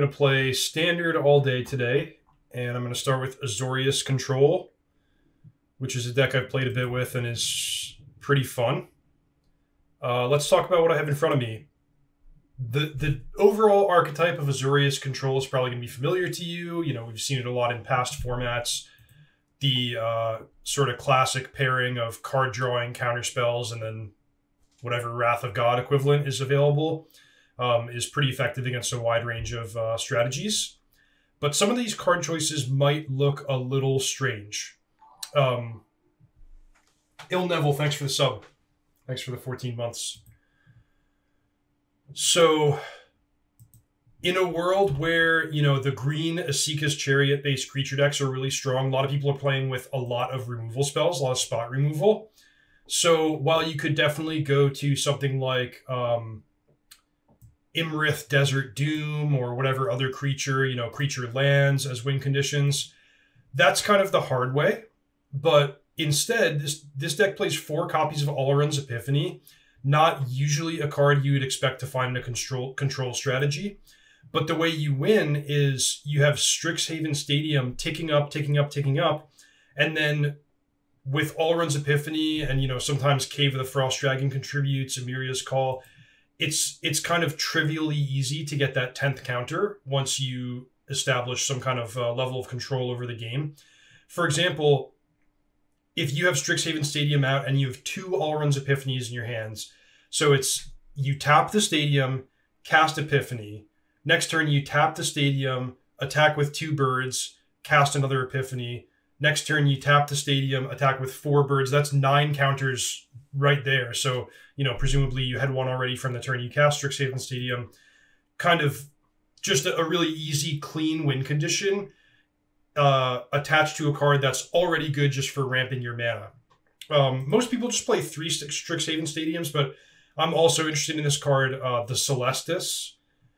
going to play Standard all day today, and I'm going to start with Azorius Control, which is a deck I've played a bit with and is pretty fun. Let's talk about what I have in front of me. The overall archetype of Azorius Control is probably going to be familiar to you. You know, we've seen it a lot in past formats. The sort of classic pairing of card drawing, counter spells, and then whatever Wrath of God equivalent is available is pretty effective against a wide range of strategies. But some of these card choices might look a little strange. Il Neville, thanks for the sub. Thanks for the 14 months. So, in a world where, you know, the green Esika's Chariot-based creature decks are really strong, a lot of people are playing with a lot of removal spells, a lot of spot removal. So, while you could definitely go to something like Imrith Desert Doom or whatever other creature, you know, creature lands as win conditions, that's kind of the hard way. But instead, this deck plays 4 copies of Alrund's Epiphany, not usually a card you would expect to find in a control strategy. But the way you win is you have Strixhaven Stadium ticking up, and then with Alrund's Epiphany and, you know, sometimes Cave of the Frost Dragon contributes, Emiria's Call, it's kind of trivially easy to get that 10th counter once you establish some kind of level of control over the game. For example, if you have Strixhaven Stadium out and you have 2 Alrund's Epiphanies in your hands, so it's you tap the Stadium, cast Epiphany. Next turn, you tap the Stadium, attack with 2 birds, cast another Epiphany. Next turn, you tap the Stadium, attack with 4 birds. That's 9 counters right there. So, you know, presumably you had one already from the turn you cast Strixhaven Stadium. Kind of just a really easy, clean win condition attached to a card that's already good just for ramping your mana. Most people just play 3 Strixhaven Stadiums, but I'm also interested in this card, the Celestis.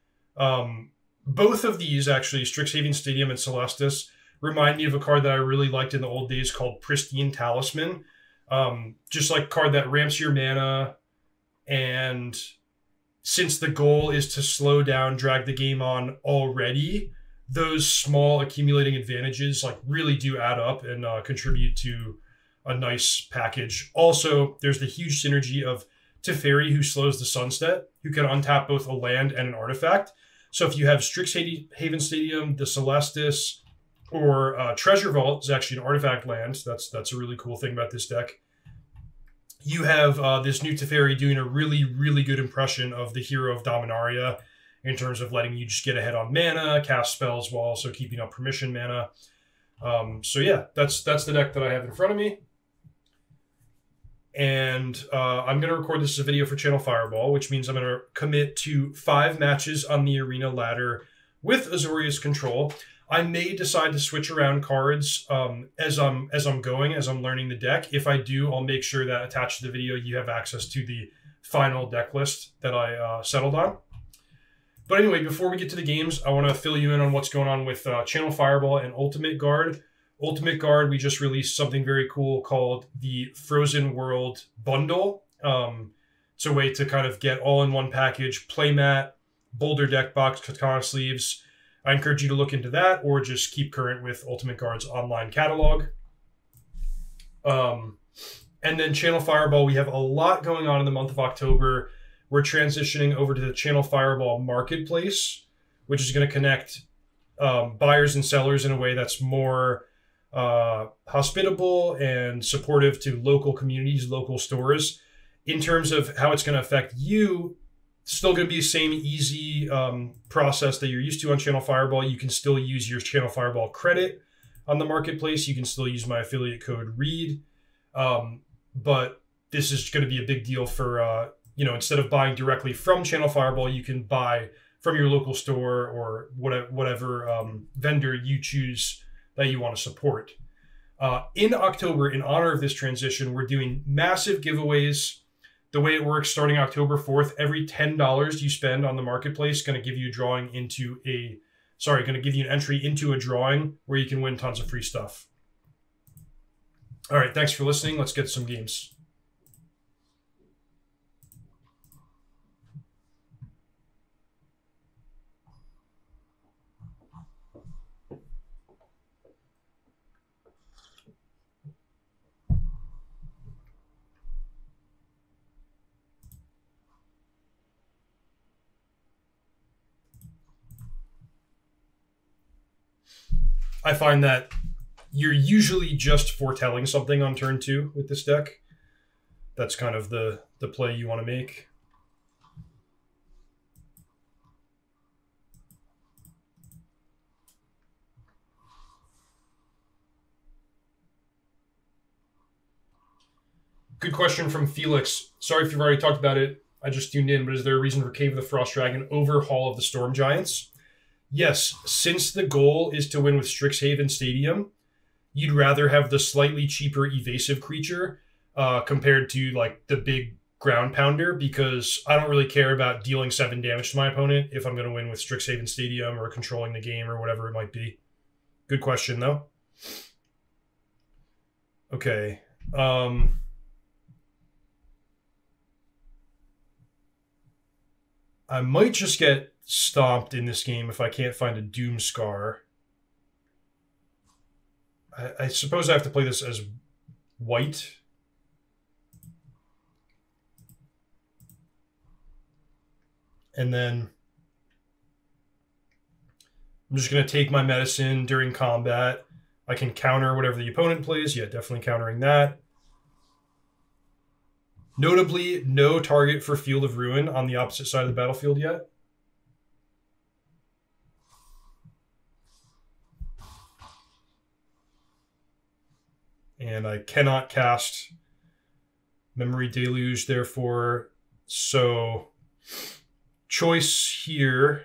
Both of these, actually, Strixhaven Stadium and Celestis, remind me of a card that I really liked in the old days called Pristine Talisman. Just like a card that ramps your mana, and since the goal is to slow down, drag the game on already, those small accumulating advantages like really do add up and contribute to a nice package. Also, there's the huge synergy of Teferi, who slows the Sunset, who can untap both a land and an artifact. So if you have Strixhaven Stadium, the Celestis, or Treasure Vault is actually an artifact land. That's a really cool thing about this deck. You have this new Teferi doing a really, really good impression of the Hero of Dominaria in terms of letting you just get ahead on mana, cast spells while also keeping up permission mana. So yeah, that's the deck that I have in front of me. And I'm going to record this as a video for ChannelFireball, which means I'm going to commit to 5 matches on the arena ladder with Azorius Control. I may decide to switch around cards as I'm learning the deck. If I do, I'll make sure that attached to the video you have access to the final deck list that I settled on. But anyway, before we get to the games, I want to fill you in on what's going on with ChannelFireball and Ultimate Guard. Ultimate Guard, we just released something very cool called the Frozen World Bundle. It's a way to kind of get all in one package, playmat, Boulder deck box, Katana sleeves. I encourage you to look into that or just keep current with Ultimate Guard's online catalog. And then ChannelFireball, we have a lot going on in the month of October. We're transitioning over to the ChannelFireball Marketplace, which is going to connect buyers and sellers in a way that's more hospitable and supportive to local communities, local stores. In terms of how it's going to affect you, still going to be the same easy process that you're used to on ChannelFireball. You can still use your ChannelFireball credit on the marketplace. You can still use my affiliate code Reid. But this is going to be a big deal for, you know, instead of buying directly from ChannelFireball, you can buy from your local store or whatever vendor you choose that you want to support. In October, in honor of this transition, we're doing massive giveaways. The way it works, starting October 4th, every $10 you spend on the marketplace is going to give you an entry into a drawing where you can win tons of free stuff. All right, thanks for listening. Let's get some games. I find that you're usually just foretelling something on turn 2 with this deck. That's kind of the play you want to make. Good question from Felix. Sorry if you've already talked about it. I just tuned in, but is there a reason for Cave of the Frost Dragon over Hall of the Storm Giants? Yes, since the goal is to win with Strixhaven Stadium, you'd rather have the slightly cheaper evasive creature compared to like the big ground pounder, because I don't really care about dealing 7 damage to my opponent if I'm going to win with Strixhaven Stadium or controlling the game or whatever it might be. Good question, though. Okay. I might just get stomped in this game if I can't find a Doomscar. I suppose I have to play this as white. And then I'm just going to take my medicine during combat. I can counter whatever the opponent plays. Yeah, definitely countering that. Notably, no target for Field of Ruin on the opposite side of the battlefield yet. And I cannot cast Memory Deluge, therefore. So, choice here.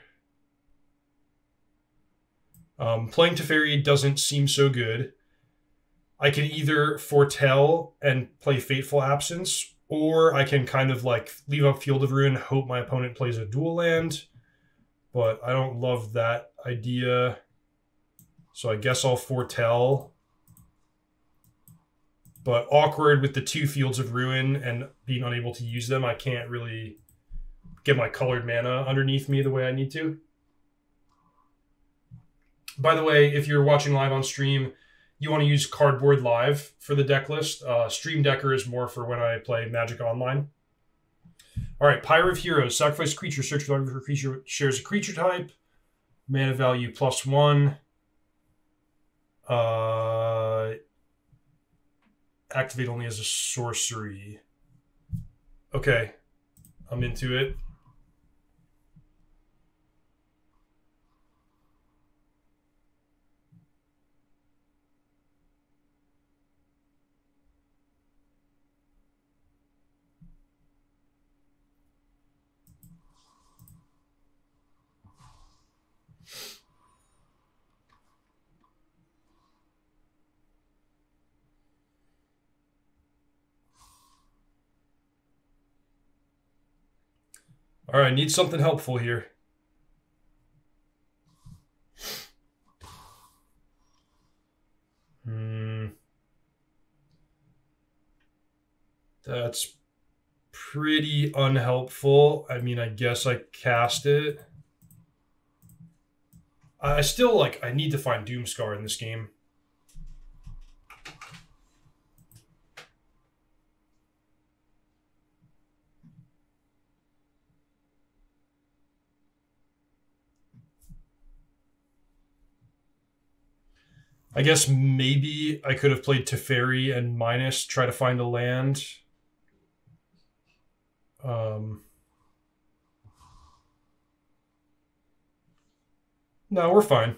Playing Teferi doesn't seem so good. I can either foretell and play Fateful Absence, or I can kind of like leave up Field of Ruin, hope my opponent plays a dual land. But I don't love that idea. So I guess I'll foretell. But awkward with the 2 Fields of Ruin and being unable to use them. I can't really get my colored mana underneath me the way I need to. By the way, if you're watching live on stream, you want to use Cardboard Live for the deck list. Stream Decker is more for when I play Magic Online. All right, Pyre of Heroes. Sacrifice creature. Search for a creature. Shares a creature type. Mana value +1. Activate only as a sorcery. Okay, I'm into it. All right, need something helpful here. That's pretty unhelpful. I mean, I guess I cast it. I still, like, I need to find Doomscar in this game. I guess maybe I could have played Teferi and minus, try to find a land. No, we're fine.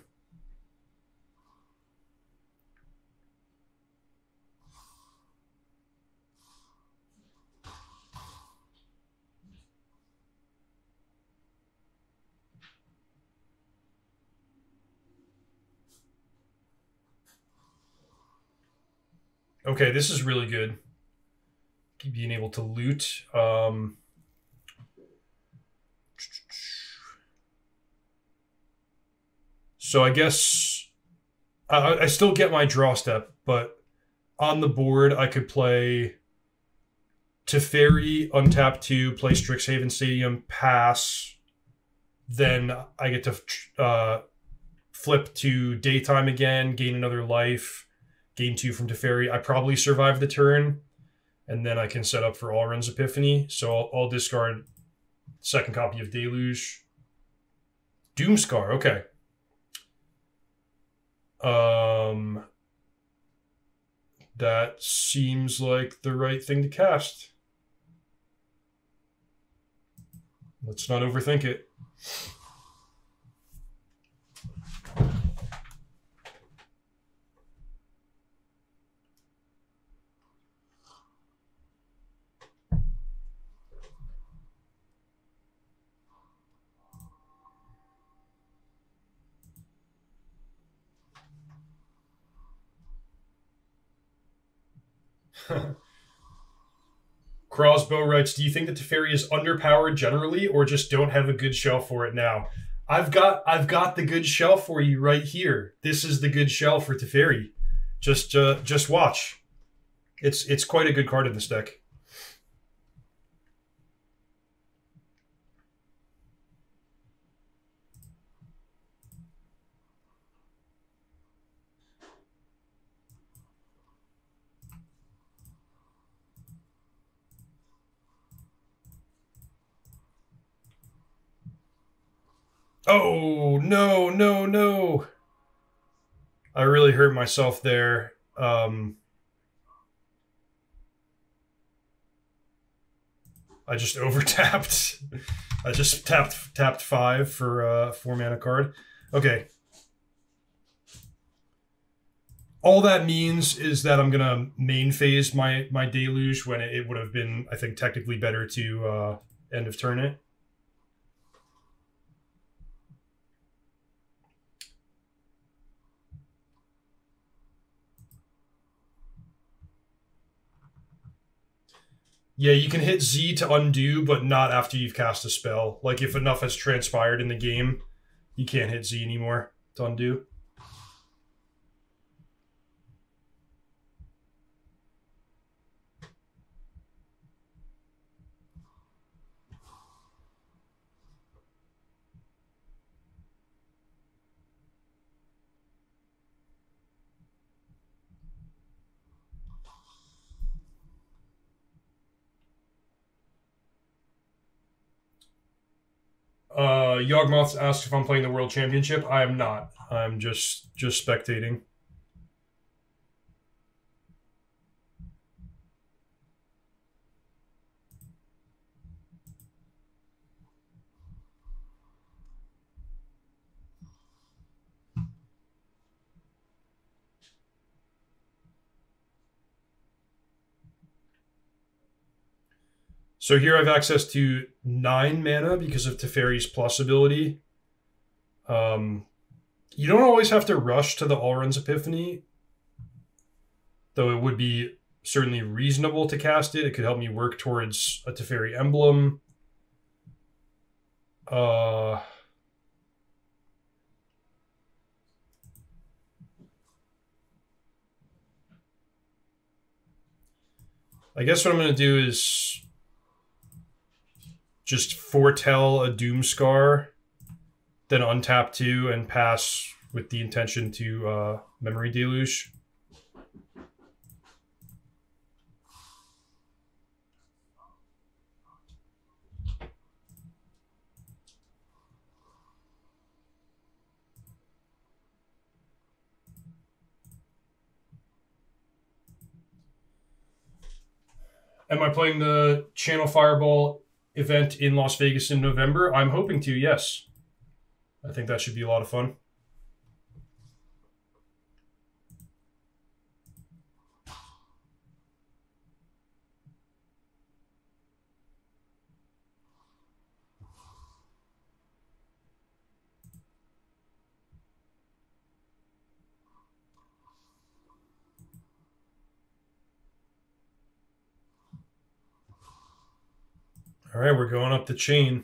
Okay, this is really good. Being able to loot. So I guess I still get my draw step, but on the board I could play Teferi, untap 2, play Strixhaven Stadium, pass. Then I get to flip to daytime again, gain another life, gain 2 from Teferi. I probably survive the turn, and then I can set up for Alrund's Epiphany. So I'll discard second copy of Deluge. Doomscar, okay. That seems like the right thing to cast. Let's not overthink it. Crossbow writes, do you think that Teferi is underpowered generally, or just don't have a good shell for it now? I've got the good shell for you right here. This is the good shell for Teferi. Just watch. It's quite a good card in this deck. Oh, no, no, no. I really hurt myself there. I just overtapped. I just tapped 5 for a 4-mana card. Okay. All that means is that I'm gonna main phase my Deluge when it would have been, I think, technically better to end of turn it. Yeah, you can hit Z to undo, but not after you've cast a spell. Like, if enough has transpired in the game, you can't hit Z anymore to undo. Yawgmoth asks if I'm playing the World Championship. I am not. I'm just spectating. So here I have access to 9 mana because of Teferi's plus ability. You don't always have to rush to the Alrund's Epiphany, though it would be certainly reasonable to cast it. It could help me work towards a Teferi emblem. I guess what I'm going to do is just foretell a Doomscar, then untap 2 and pass with the intention to Memory Deluge. Am I playing the ChannelFireball event in Las Vegas in November? I'm hoping to, yes. I think that should be a lot of fun. All right, we're going up the chain.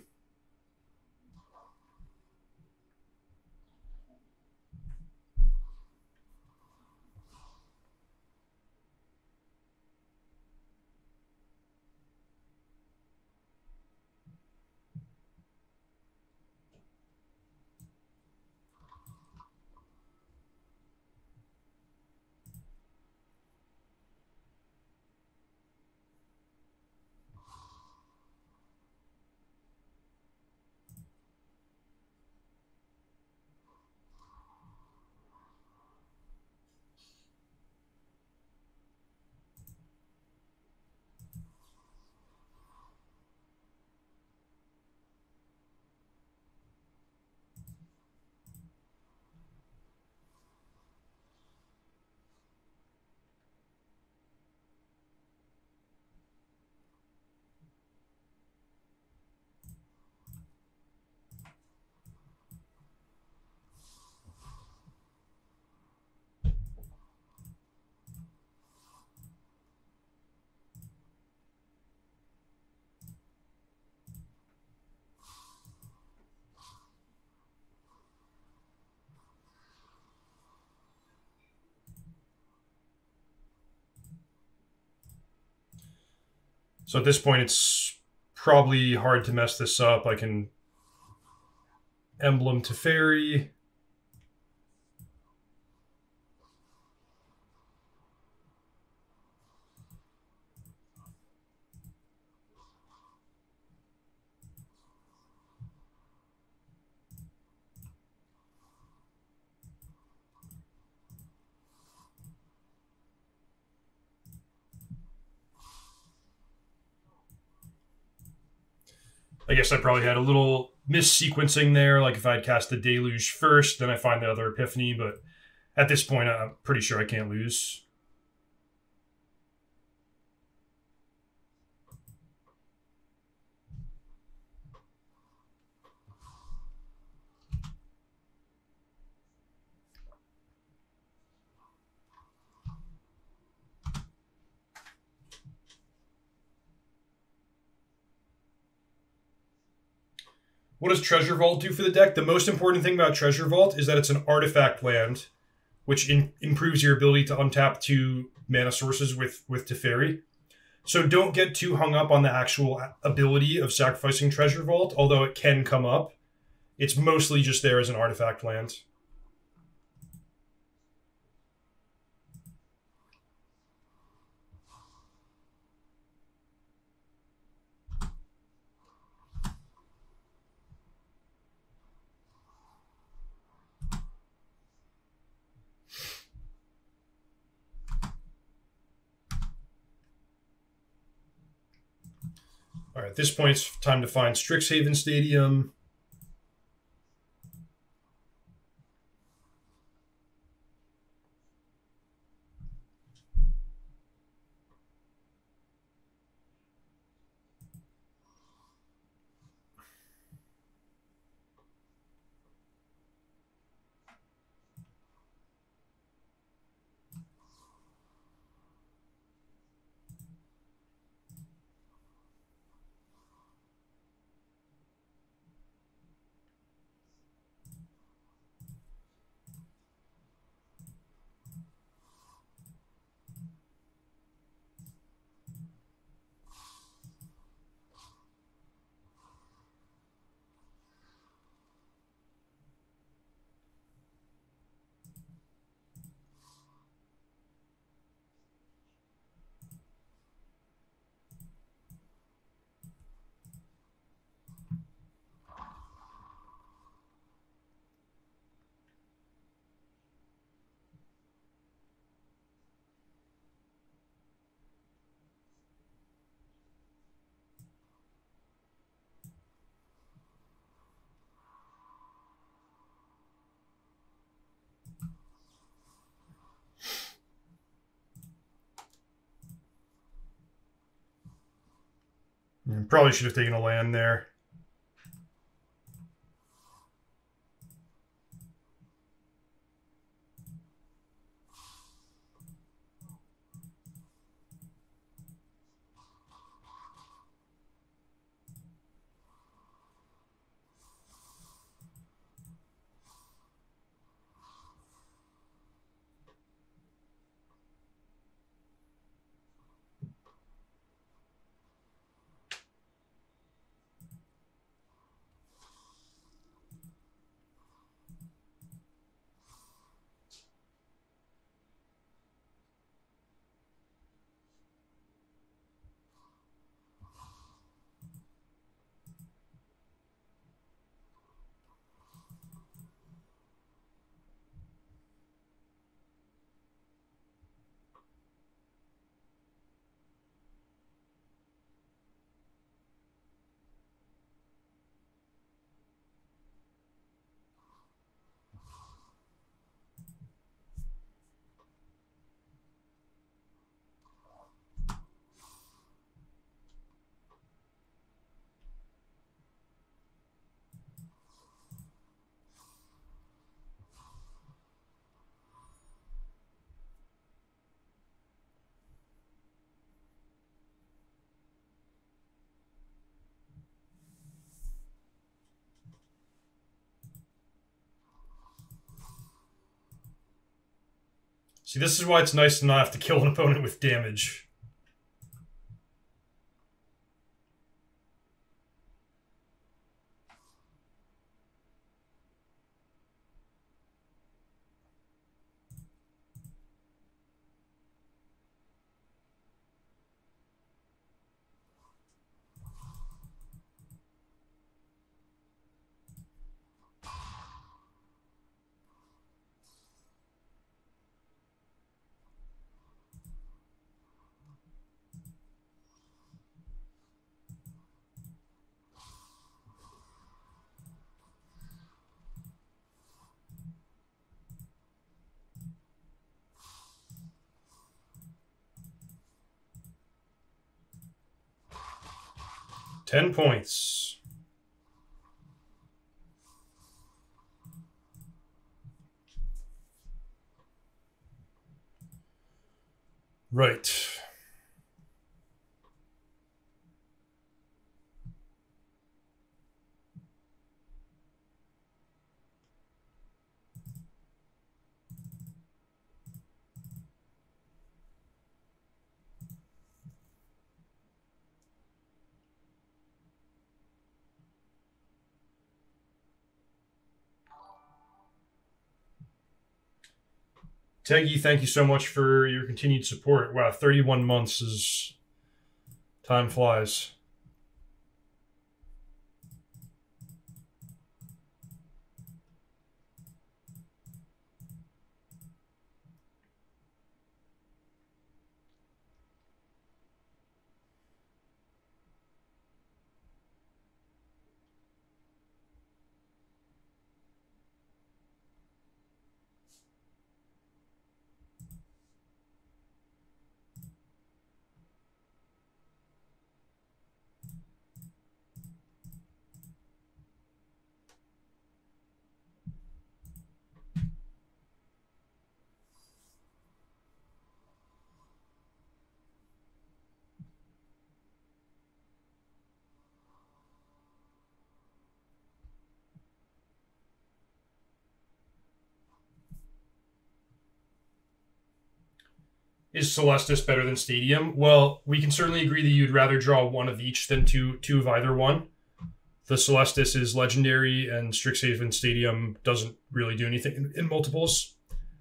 So at this point, it's probably hard to mess this up. I can Emblem Teferi. I guess I probably had a little mis-sequencing there. Like if I'd cast the Deluge first, then I find the other Epiphany. But at this point, I'm pretty sure I can't lose. What does Treasure Vault do for the deck? The most important thing about Treasure Vault is that it's an artifact land, which improves your ability to untap 2 mana sources with Teferi. So don't get too hung up on the actual ability of sacrificing Treasure Vault, although it can come up. It's mostly just there as an artifact land. All right, at this point, it's time to find Strixhaven Stadium. Probably should have taken a land there. See, this is why it's nice to not have to kill an opponent with damage. 10 points. Right. Teggy, thank you so much for your continued support. Wow, 31 months is... time flies. Is Celestis better than Stadium? Well, we can certainly agree that you'd rather draw one of each than two of either one. The Celestis is legendary, and Strixhaven Stadium doesn't really do anything in multiples.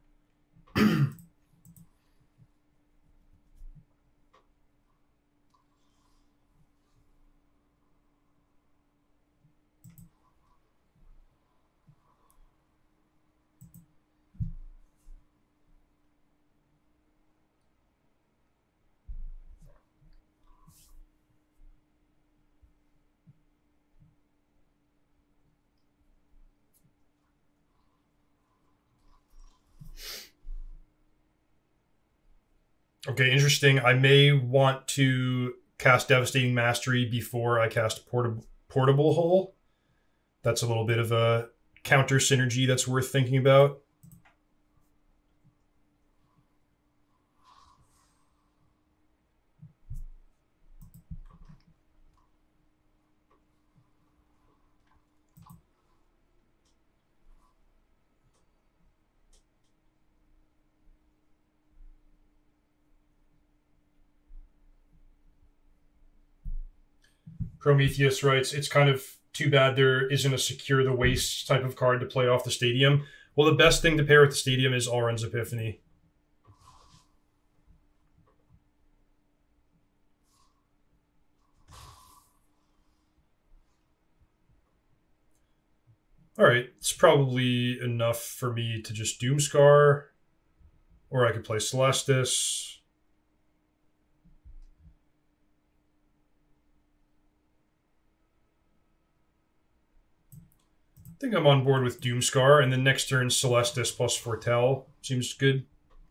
Okay, interesting. I may want to cast Devastating Mastery before I cast Portable Hole. That's a little bit of a counter synergy that's worth thinking about. Prometheus writes, it's kind of too bad there isn't a Secure the Waste type of card to play off the Stadium. Well, the best thing to pair with the Stadium is Alrund's Epiphany. Alright, it's probably enough for me to just Doomscar. Or I could play Celestis. I think I'm on board with Doomscar, and then next turn Celestis plus Foretell seems good.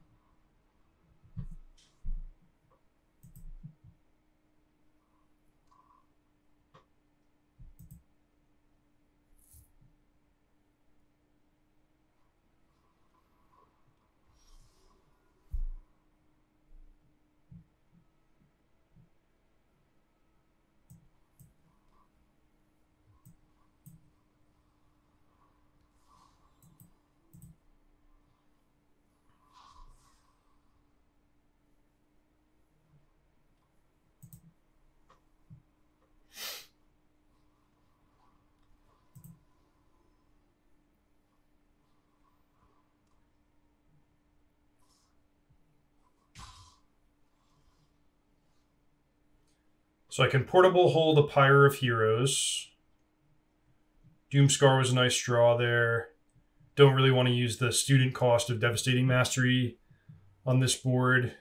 So I can Portable Hole the Pyre of Heroes. Doomscar was a nice draw there. Don't really want to use the student cost of Devastating Mastery on this board.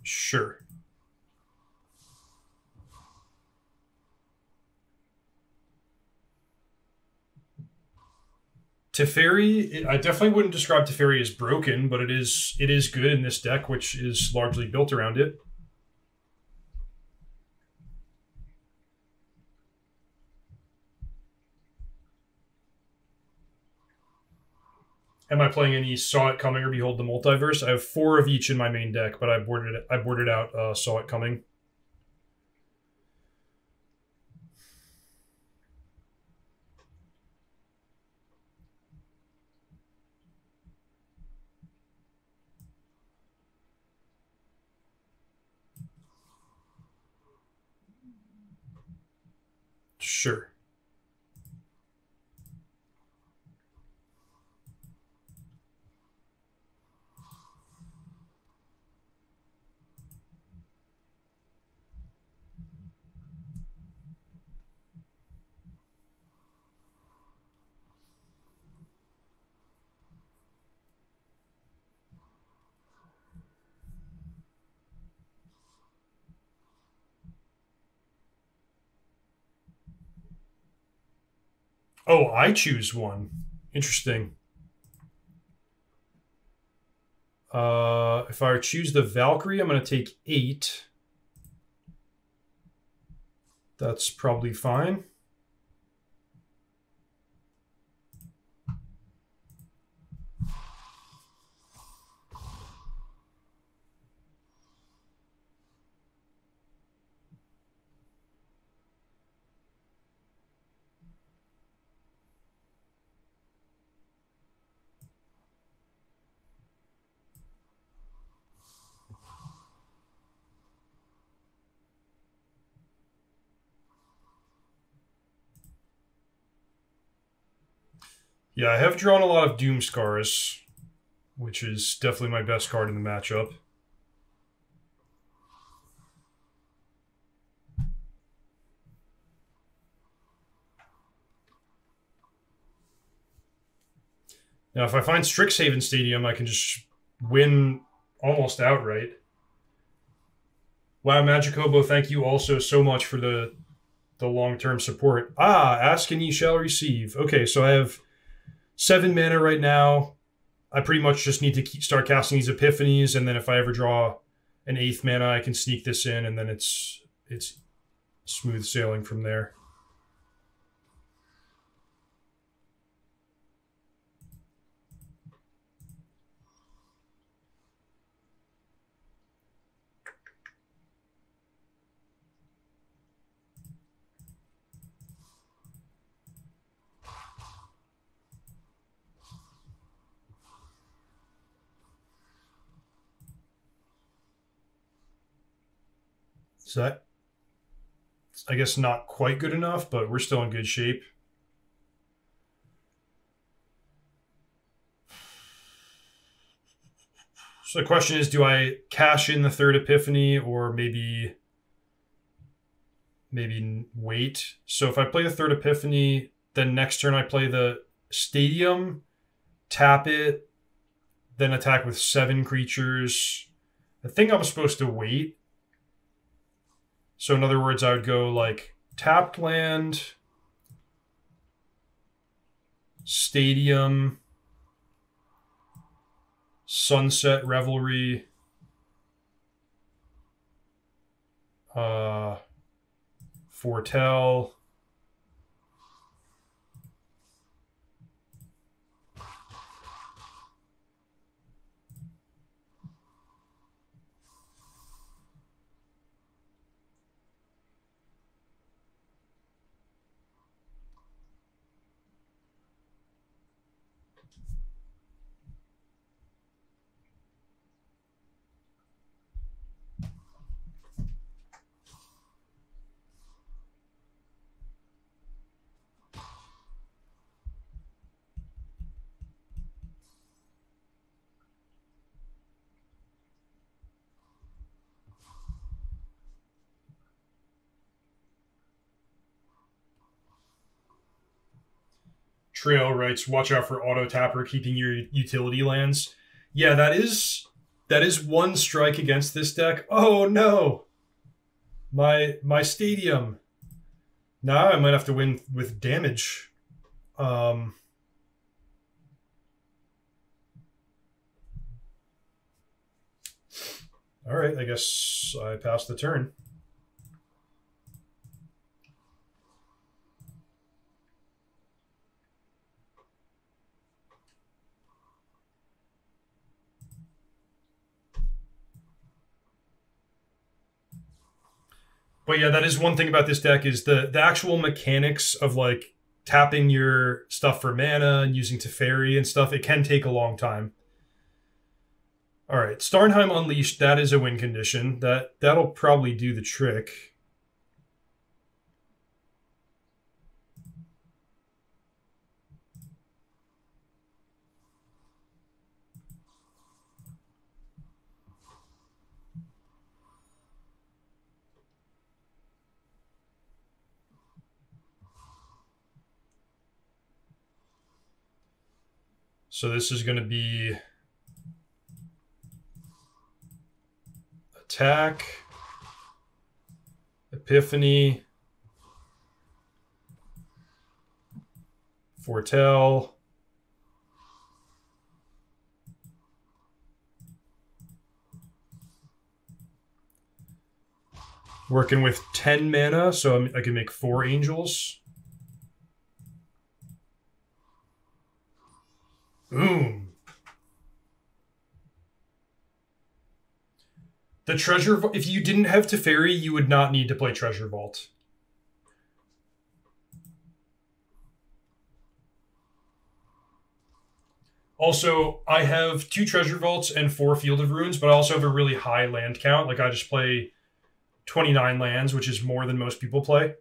Sure. Teferi, I definitely wouldn't describe Teferi as broken, but it is good in this deck, which is largely built around it. Am I playing any Saw It Coming or Behold the Multiverse? I have 4 of each in my main deck, but I boarded out Saw It Coming. Sure. Oh, I choose one. Interesting. If I choose the Valkyrie, I'm going to take 8. That's probably fine. Yeah, I have drawn a lot of Doom Scars, which is definitely my best card in the matchup. Now, if I find Strixhaven Stadium, I can just win almost outright. Wow, Magicobo, thank you also so much for the long-term support. Ask and ye shall receive. Okay, so I have 7 mana right now. I pretty much just need to start casting these Epiphanies, and then if I ever draw an 8th mana, I can sneak this in, and then it's smooth sailing from there. So that, I guess, not quite good enough, but we're still in good shape. So the question is, do I cash in the 3rd Epiphany or maybe wait? So if I play the 3rd Epiphany, then next turn I play the Stadium, tap it, then attack with 7 creatures. I think I'm supposed to wait. So in other words, I would go like tapped land, Stadium, Sunset Revelry, Foretell, Trail writes, watch out for auto tapper keeping your utility lands. Yeah, that is That is one strike against this deck. Oh no! My stadium. Now I might have to win with damage. All right, I guess I passed the turn. But yeah, that is one thing about this deck is the actual mechanics of like tapping your stuff for mana and using Teferi and stuff. It can take a long time. All right, Starnheim Unleashed, that is a win condition. That'll probably do the trick. So this is going to be attack, Epiphany, Foretell, working with 10 mana, so I can make 4 angels. Boom. The Treasure... If you didn't have Teferi, you would not need to play Treasure Vault. Also, I have 2 Treasure Vaults and 4 Field of Runes, but I also have a really high land count. Like, I just play 29 lands, which is more than most people play.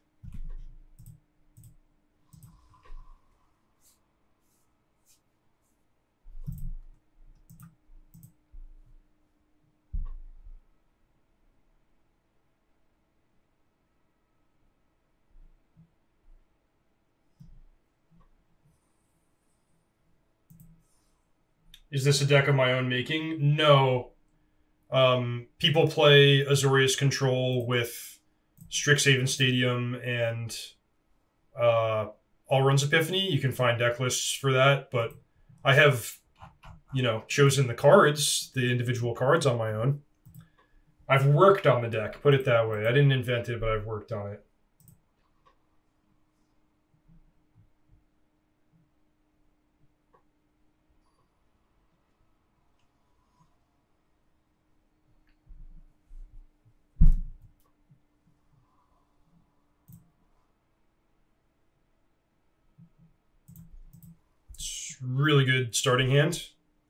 Is this a deck of my own making? No. People play Azorius Control with Strixhaven Stadium and Allrun's Epiphany. You can find deck lists for that, but I have, chosen the cards, the individual cards on my own. I've worked on the deck, put it that way. I didn't invent it, but I've worked on it. Really good starting hand.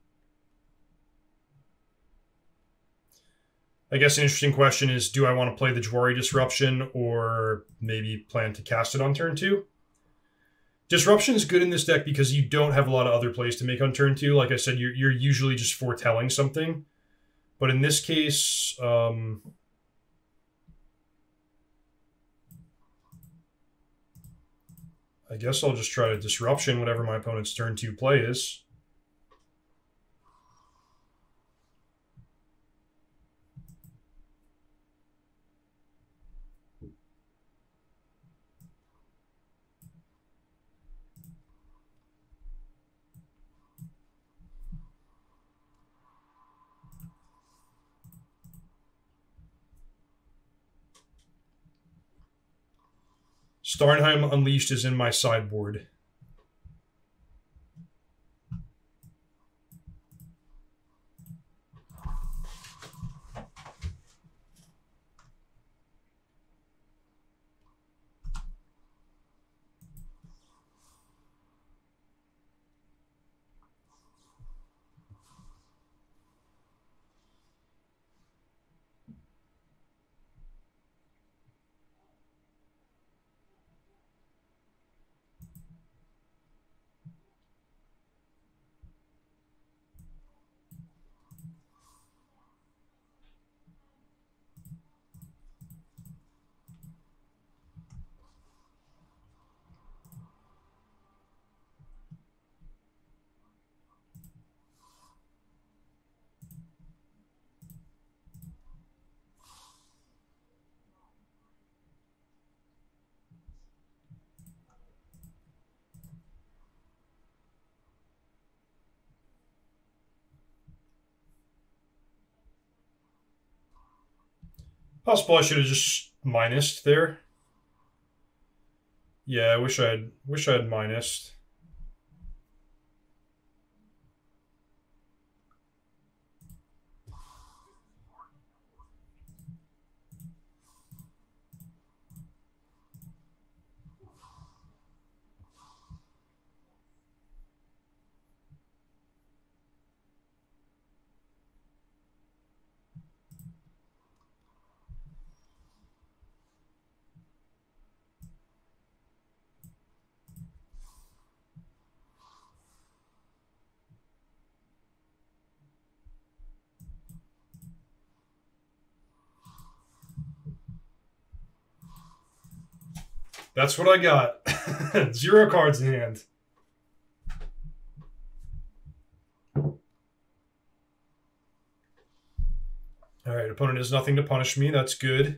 I guess an interesting question is, do I want to play the Jwari Disruption or maybe plan to cast it on turn 2? Disruption is good in this deck because you don't have a lot of other plays to make on turn 2. Like I said, you're usually just foretelling something. But in this case, I guess I'll just try to Disruption whatever my opponent's turn 2 play is. Starnheim Unleashed is in my sideboard. Possible I should have just minused there. Yeah, I wish I had minused. That's what I got. 0 cards in hand. All right, opponent has nothing to punish me. That's good.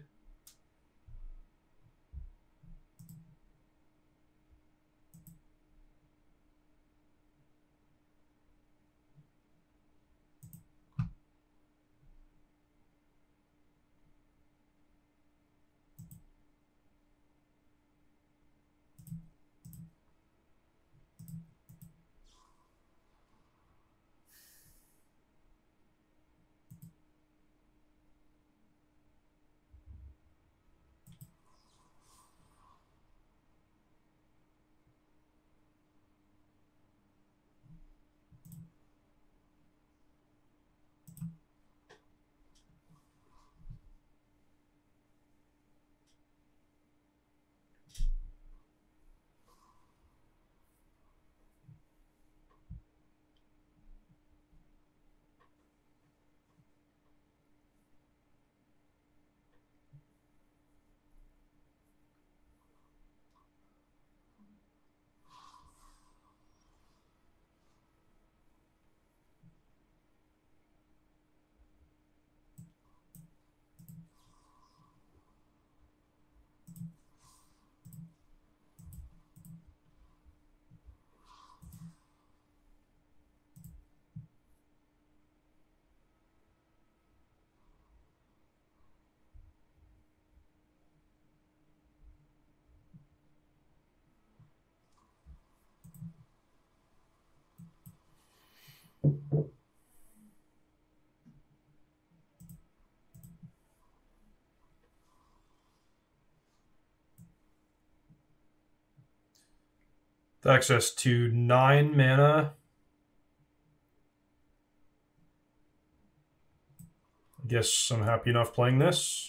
Access to 9 mana. I guess I'm happy enough playing this.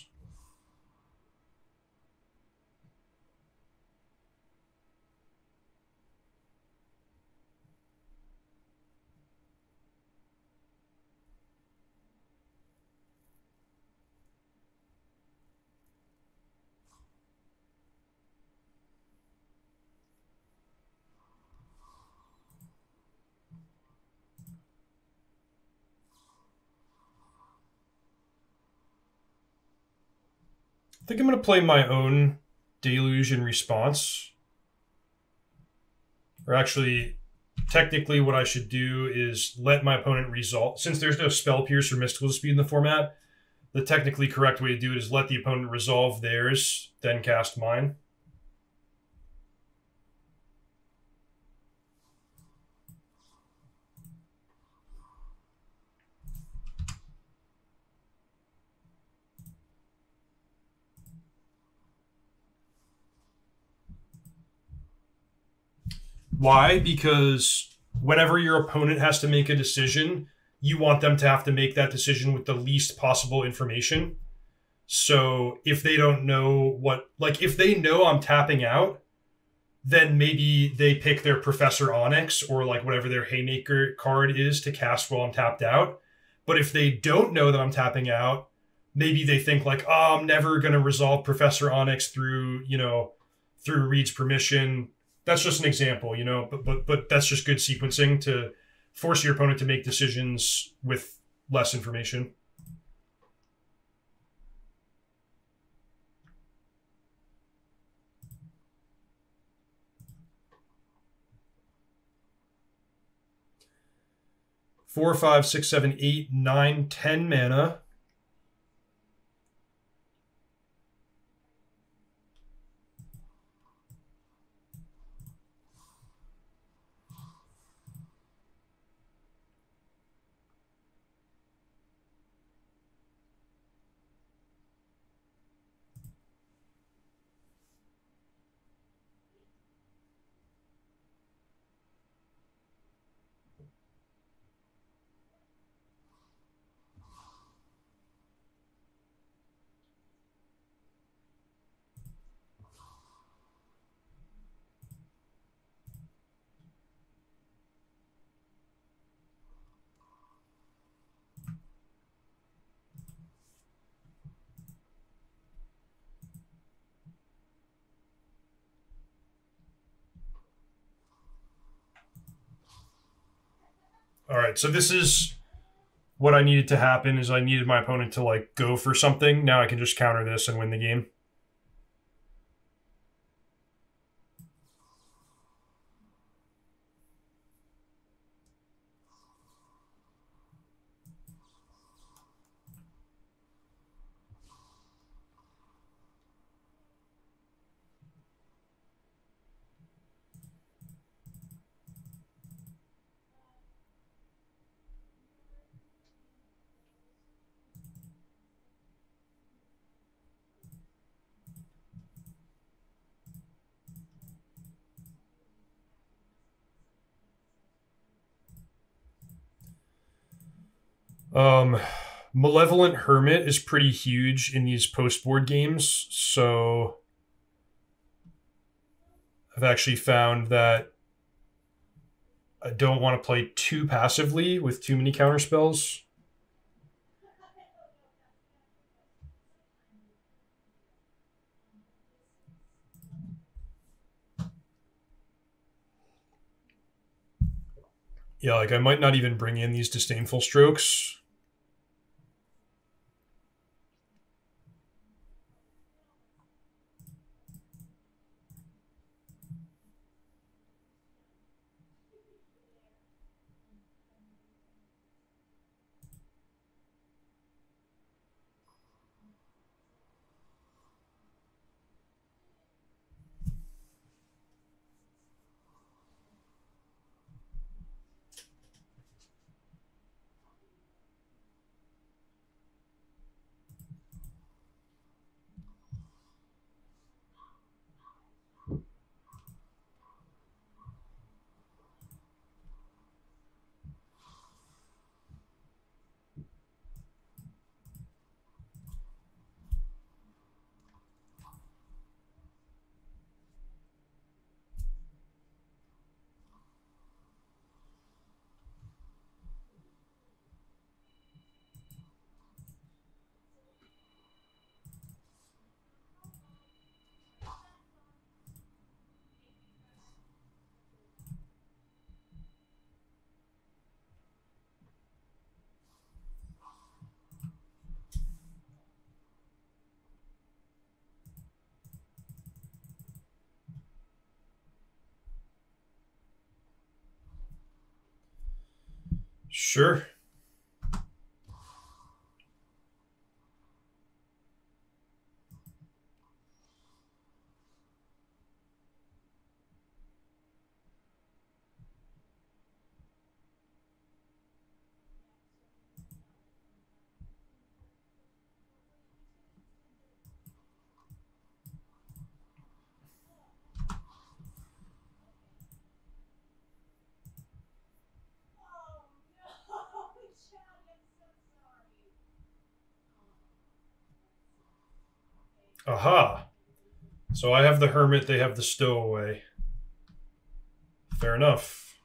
I think I'm going to play my own Deluge in response. Or actually, technically what I should do is let my opponent resolve. Since there's no Spell Pierce or Mystical Dispute in the format, the technically correct way to do it is let the opponent resolve theirs, then cast mine. Why? Because whenever your opponent has to make a decision, you want them to have to make that decision with the least possible information. So if they don't know what, like if they know I'm tapping out, then maybe they pick their Professor Onyx or like whatever their Haymaker card is to cast while I'm tapped out. But if they don't know that I'm tapping out, maybe they think like, oh, I'm never going to resolve Professor Onyx through, through Reid's permission. That's just an example, but that's just good sequencing to force your opponent to make decisions with less information. Four, 5, 6, 7, 8, 9, 10 mana. All right, so this is what I needed to happen. Is I needed my opponent to like go for something. Now I can just counter this and win the game. Malevolent Hermit is pretty huge in these post-board games, so I've actually found that I don't want to play too passively with too many counterspells. Yeah, like I might not even bring in these Disdainful Strokes. Sure. Aha. So I have the Hermit, they have the Stowaway. Fair enough.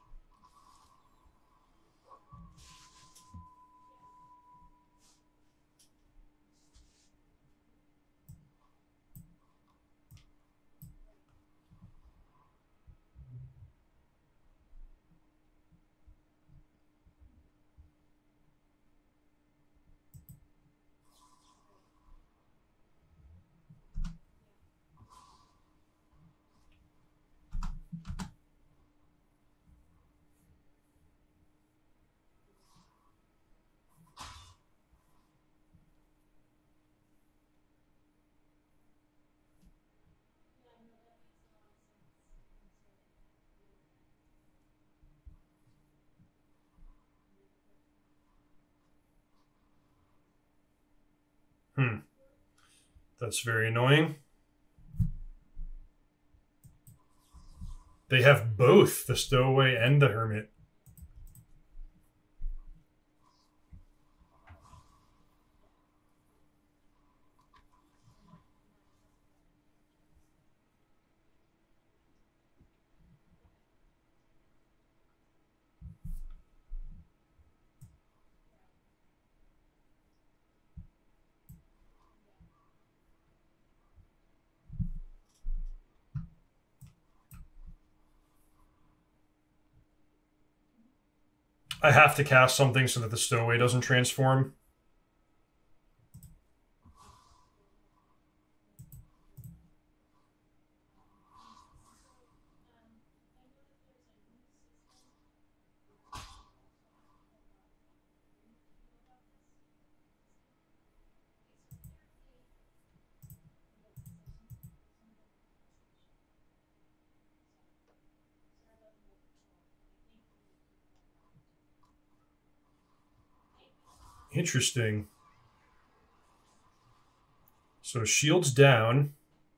That's very annoying. They have both the Stowaway and the Hermit. I have to cast something so that the Stowaway doesn't transform. Interesting. So shields down.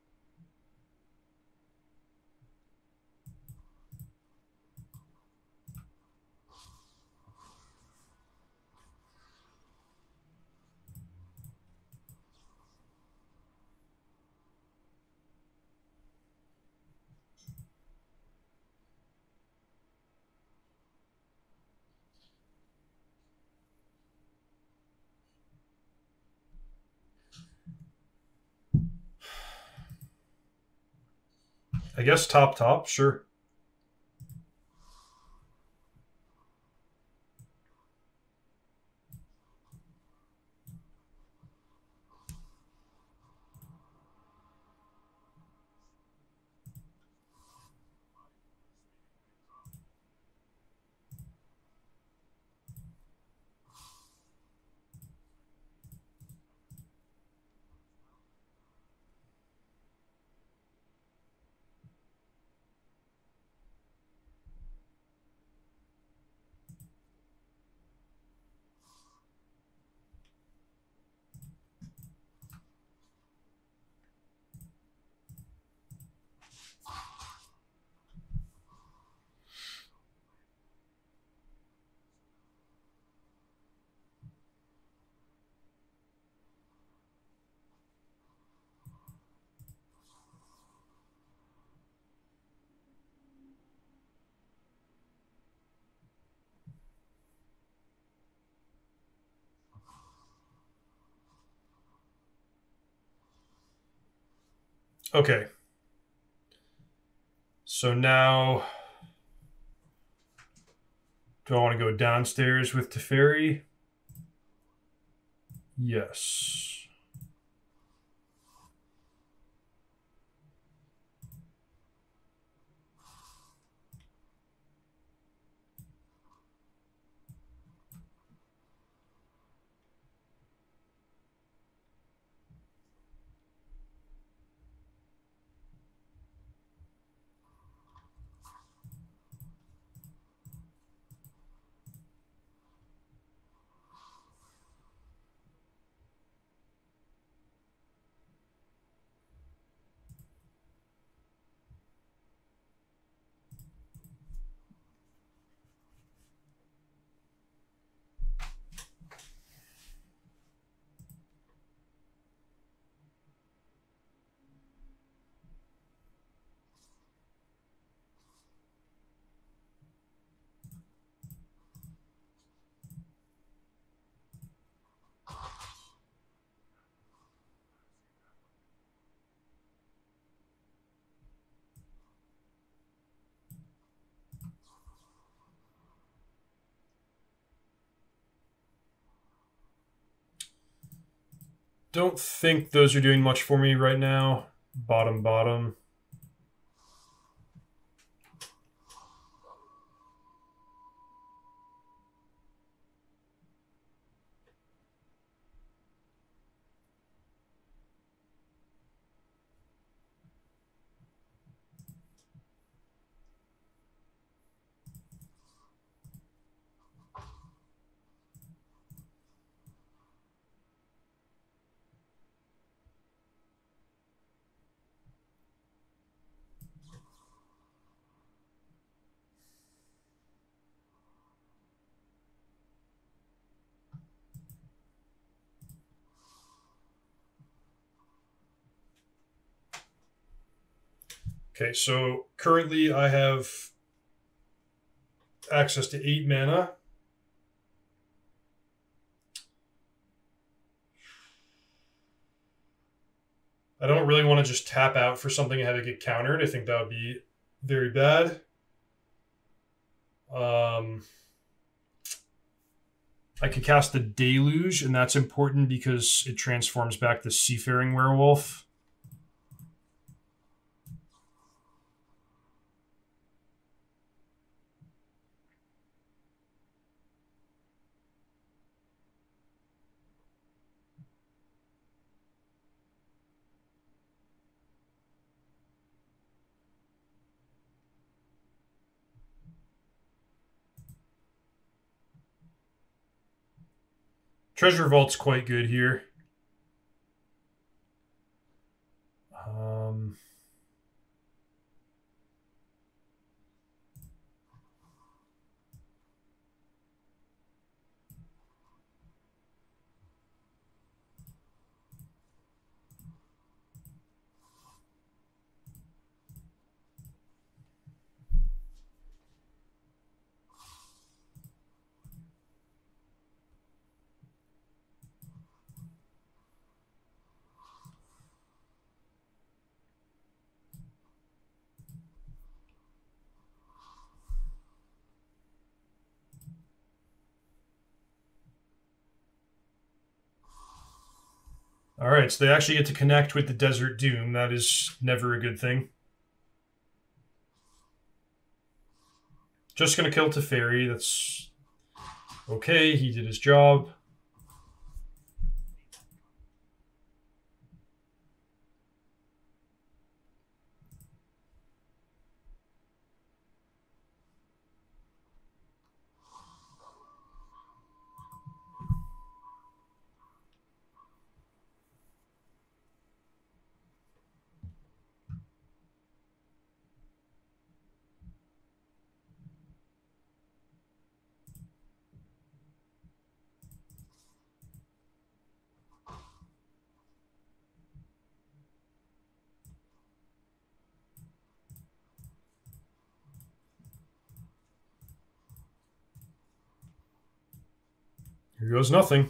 I guess top, sure. Okay. So now, do I want to go downstairs with Teferi? Yes. Don't think those are doing much for me right now. Bottom. Okay, so currently I have access to 8 mana. I don't really want to just tap out for something and have it get countered. I think that would be very bad. I could cast the Deluge, and that's important because it transforms back the Seafaring Werewolf. Treasure Vault's quite good here. All right, so they actually get to connect with the Desert Doom. That is never a good thing. Just going to kill Teferi. That's okay. He did his job. Here goes nothing.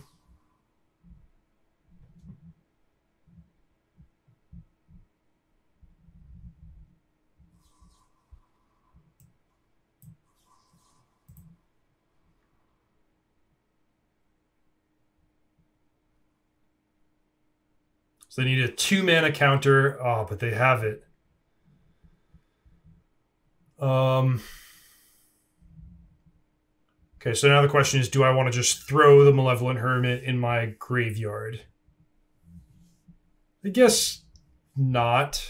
So they need a 2-mana counter. Oh, but they have it. Okay, so now the question is, do I want to just throw the Malevolent Hermit in my graveyard? I guess not.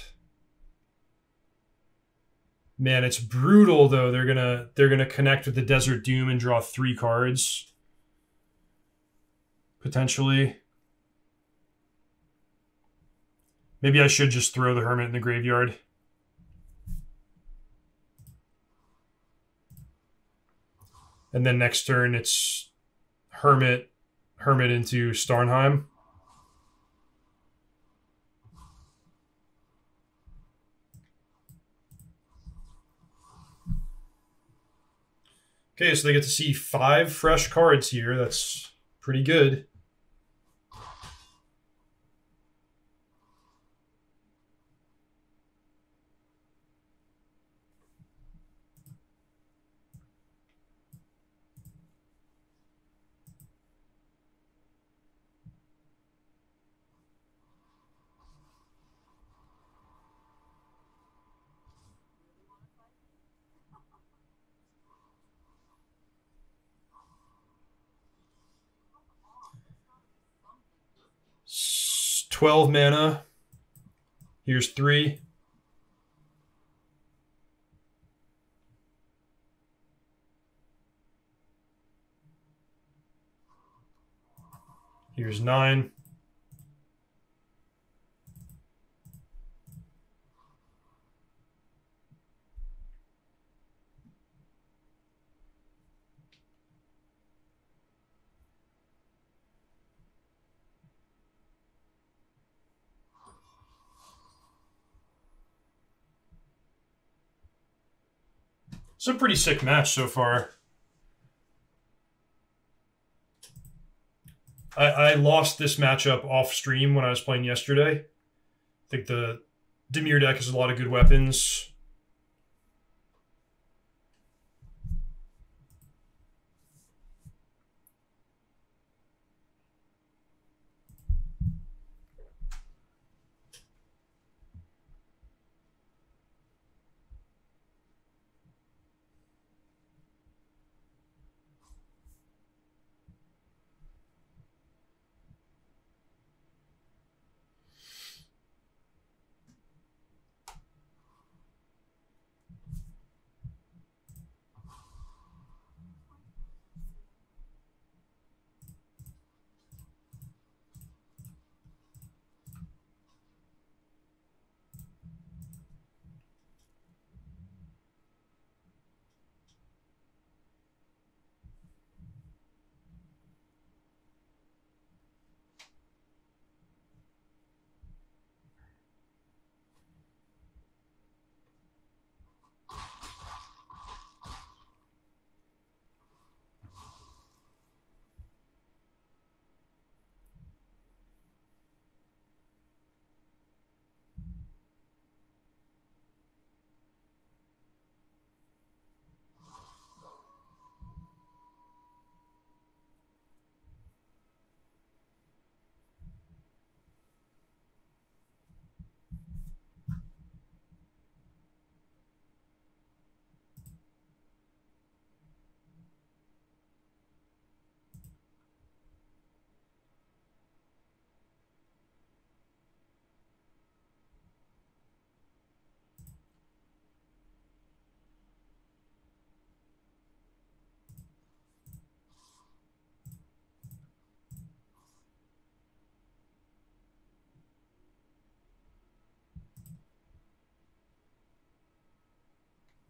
Man, it's brutal though. They're gonna connect with the Desert Doom and draw 3 cards. Potentially. Maybe I should just throw the Hermit in the graveyard. And then next turn it's Hermit into Starnheim. Okay, so they get to see 5 fresh cards here. That's pretty good. It's 12 mana. Here's 3. Here's 9. It's a pretty sick match so far. I lost this matchup off stream when I was playing yesterday. I think the Dimir deck has a lot of good weapons.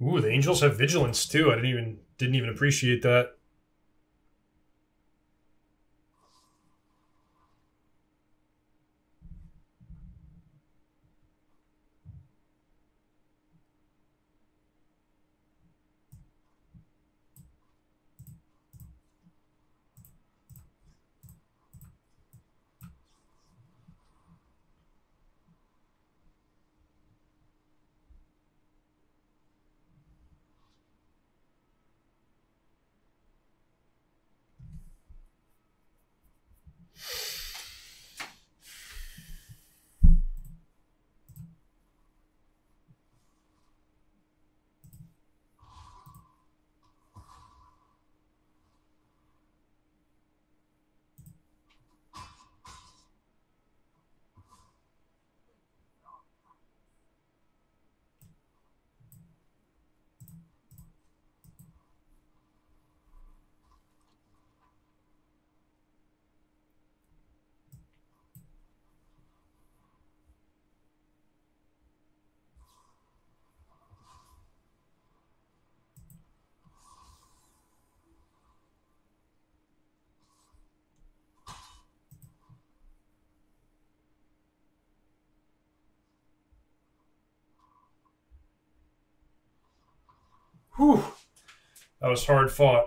Ooh, the Angels have Vigilance too. I didn't even appreciate that. Whew. That was hard fought.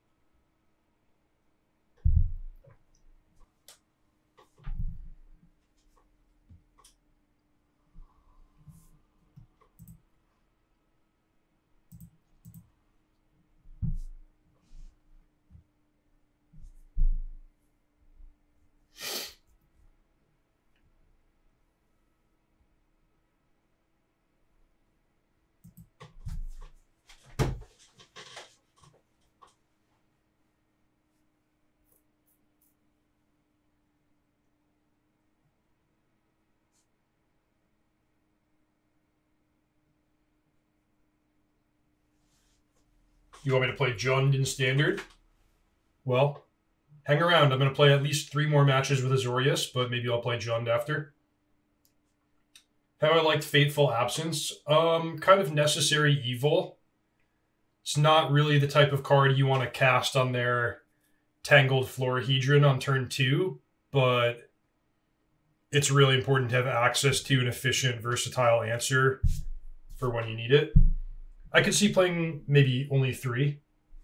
You want me to play Jund in Standard? Well, hang around. I'm going to play at least 3 more matches with Azorius, but maybe I'll play Jund after. How I liked Fateful Absence. Kind of necessary evil. It's not really the type of card you want to cast on their Tangled Florahedron on turn 2, but it's really important to have access to an efficient, versatile answer for when you need it. I could see playing maybe only 3.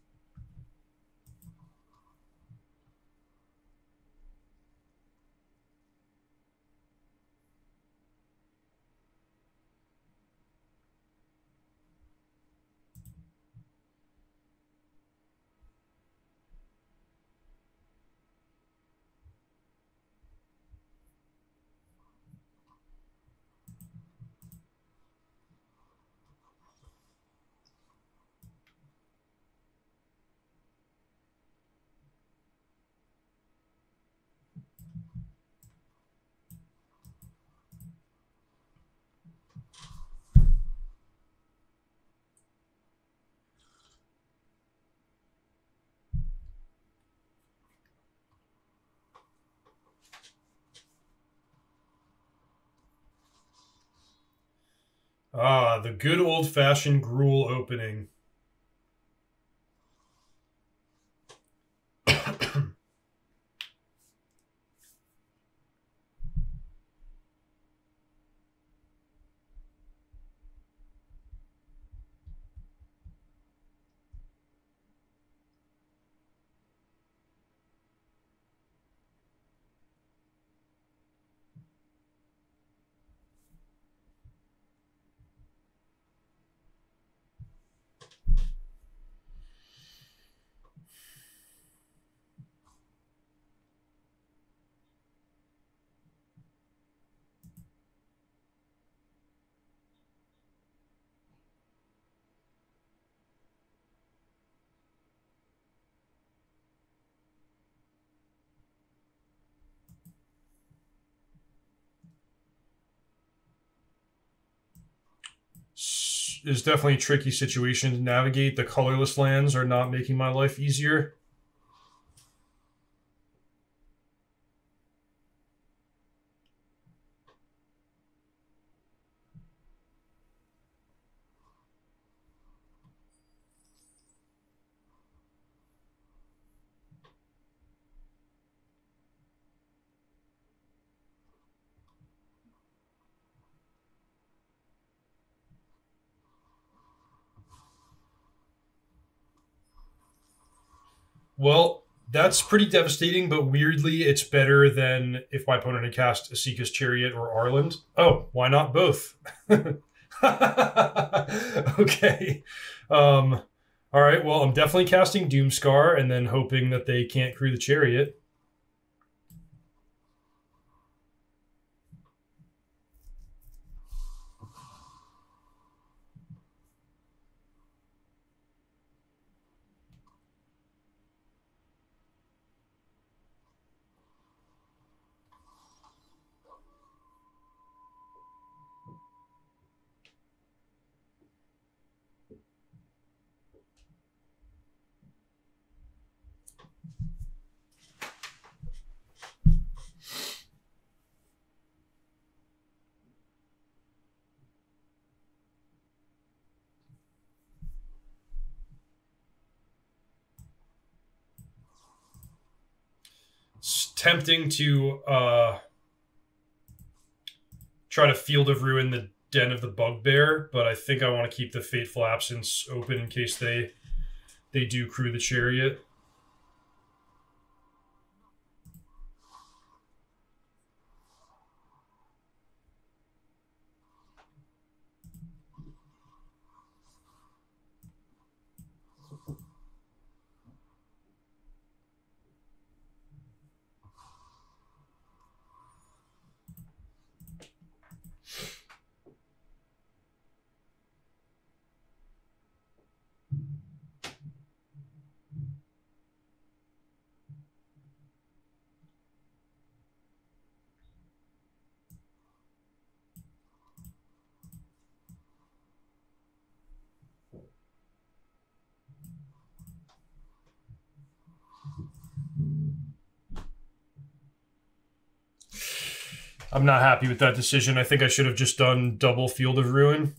Ah, the good old-fashioned Gruul opening. Is definitely a tricky situation to navigate. The colorless lands are not making my life easier. Well, that's pretty devastating, but weirdly, it's better than if my opponent had cast Esika's Chariot or Arland. Oh, why not both? Okay. All right, well, I'm definitely casting Doomscar and then hoping that they can't crew the Chariot. It's tempting to try to Field of Ruin the Den of the Bugbear, but I think I want to keep the Fateful Absence open in case they do crew the Chariot. I'm not happy with that decision. I think I should have just done double Field of Ruin.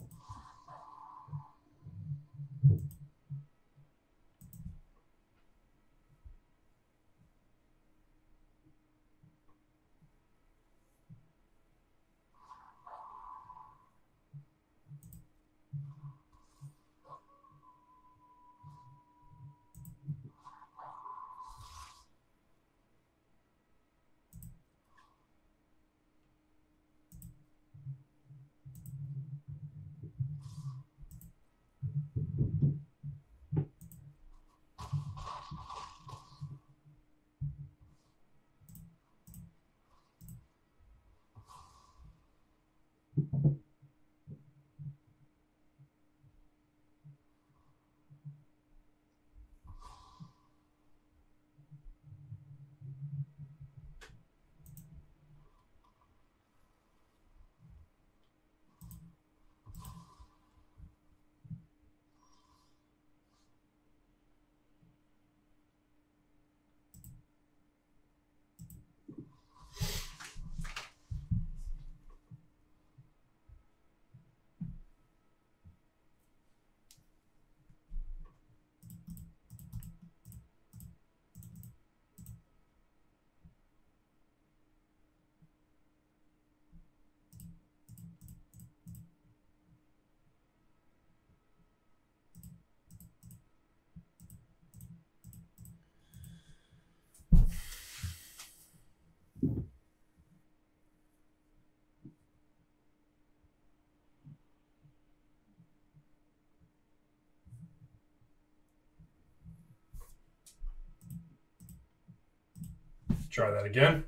Try that again.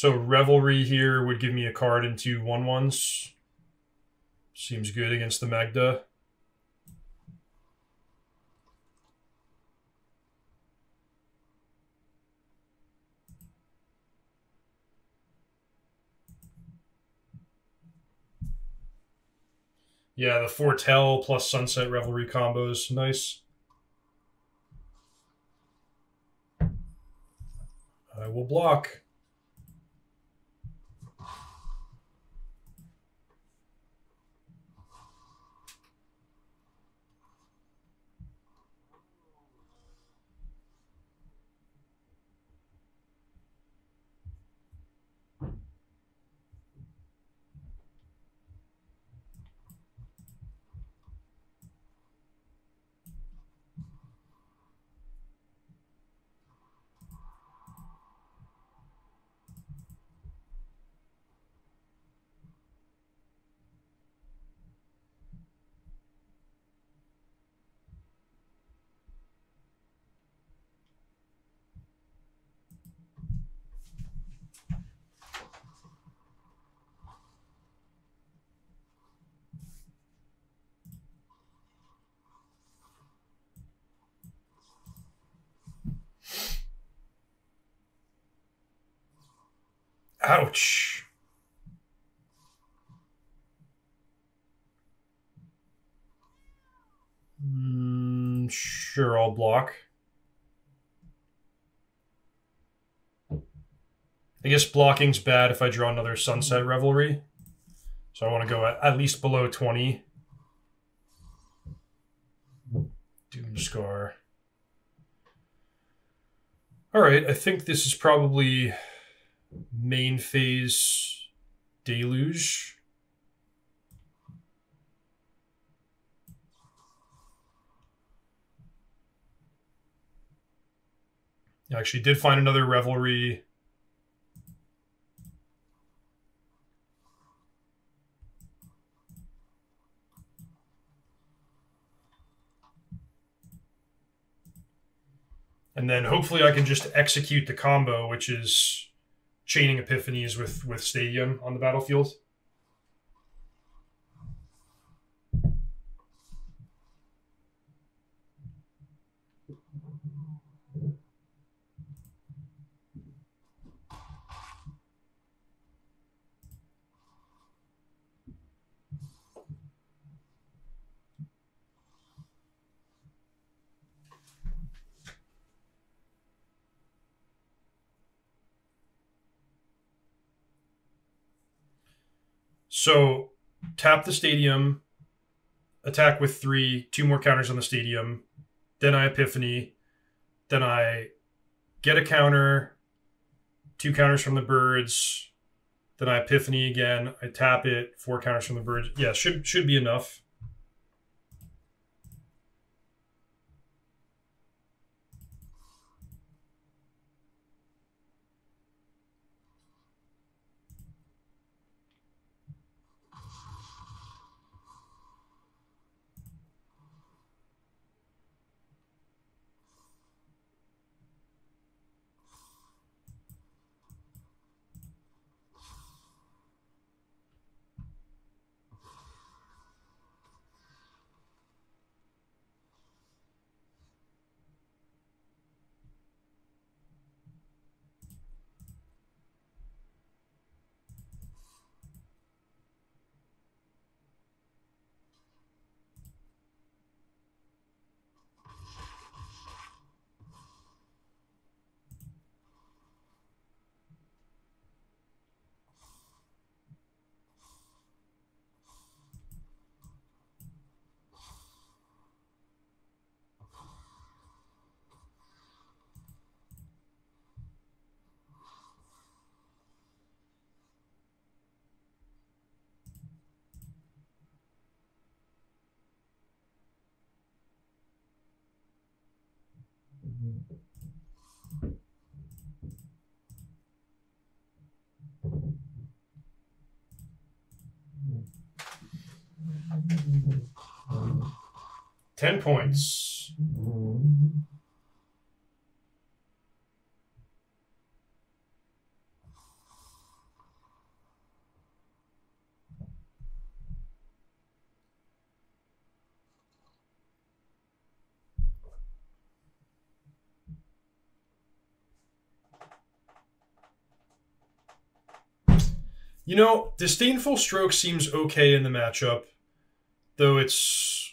So Revelry here would give me a card into 1/1s. Seems good against the Magda. Yeah, the Foretell plus Sunset Revelry combos. Nice. I will block. Ouch. Sure, I'll block. I guess blocking's bad if I draw another Sunset Revelry. So I want to go at least below 20. Doomscar. Alright, I think this is probably main phase Deluge. I actually did find another Revelry. And then hopefully I can just execute the combo, which is chaining Epiphanies with Stadium on the battlefield. So tap the Stadium, attack with 3, 2 more counters on the Stadium, then I Epiphany, then I get a counter, 2 counters from the birds, then I Epiphany again, I tap it, 4 counters from the birds. Yeah, should be enough. $10 points. You know, Disdainful Stroke seems okay in the matchup, though it's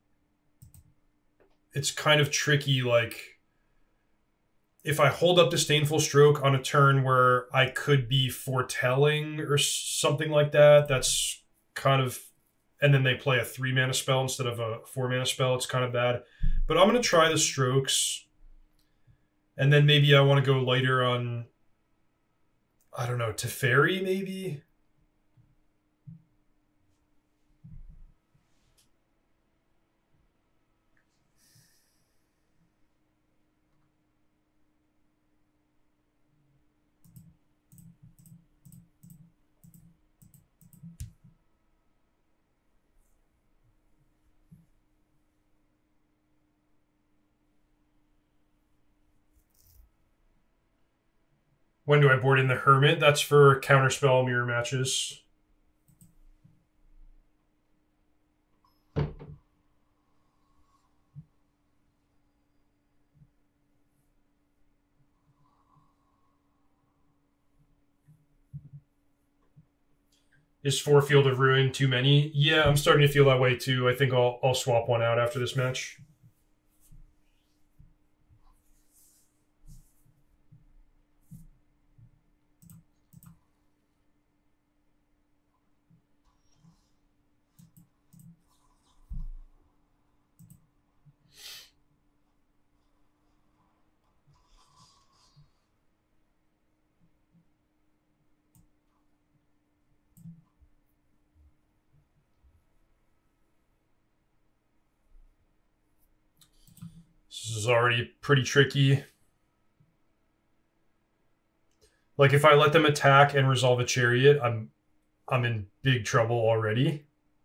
kind of tricky. Like, if I hold up Disdainful Stroke on a turn where I could be foretelling or something like that, that's kind of, and then they play a 3-mana spell instead of a 4-mana spell, it's kind of bad. But I'm going to try the Strokes, and then maybe I want to go lighter on, I don't know, Teferi maybe? When do I board in the Hermit? That's for counterspell mirror matches. Is 4 Field of Ruin too many? Yeah, I'm starting to feel that way too. I think I'll swap one out after this match. This is already pretty tricky. Like, if I let them attack and resolve a Chariot, I'm in big trouble already.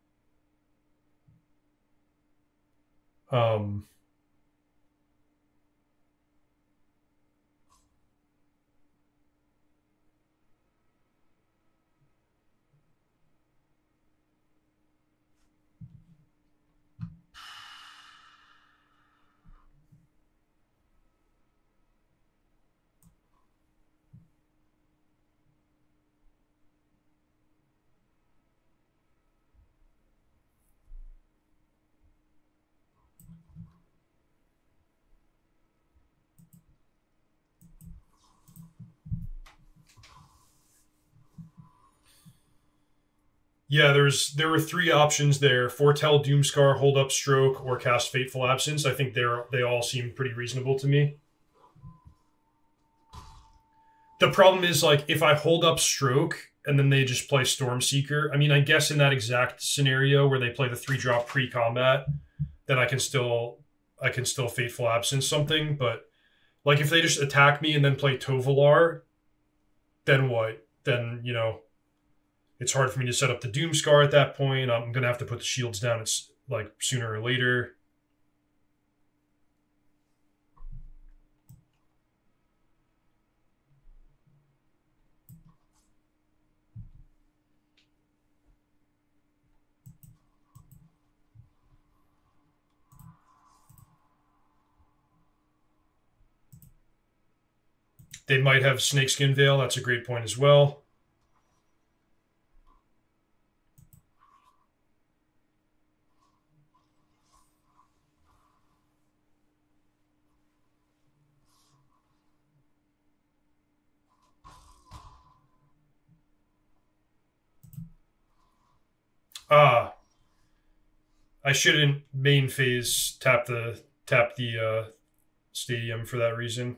Yeah, there were 3 options there: Foretell, Doomscar, Hold Up Stroke, or cast Fateful Absence. I think they all seem pretty reasonable to me. The problem is, like, if I hold up Stroke and then they just play Stormseeker, I mean, I guess in that exact scenario where they play the 3-drop pre-combat, then I can still Fateful Absence something. But like, if they just attack me and then play Tovolar, then what? Then, you know, it's hard for me to set up the Doomscar at that point. I'm gonna have to put the shields down. It's like sooner or later. They might have Snakeskin Veil. That's a great point as well. Ah, I shouldn't main phase tap the stadium for that reason.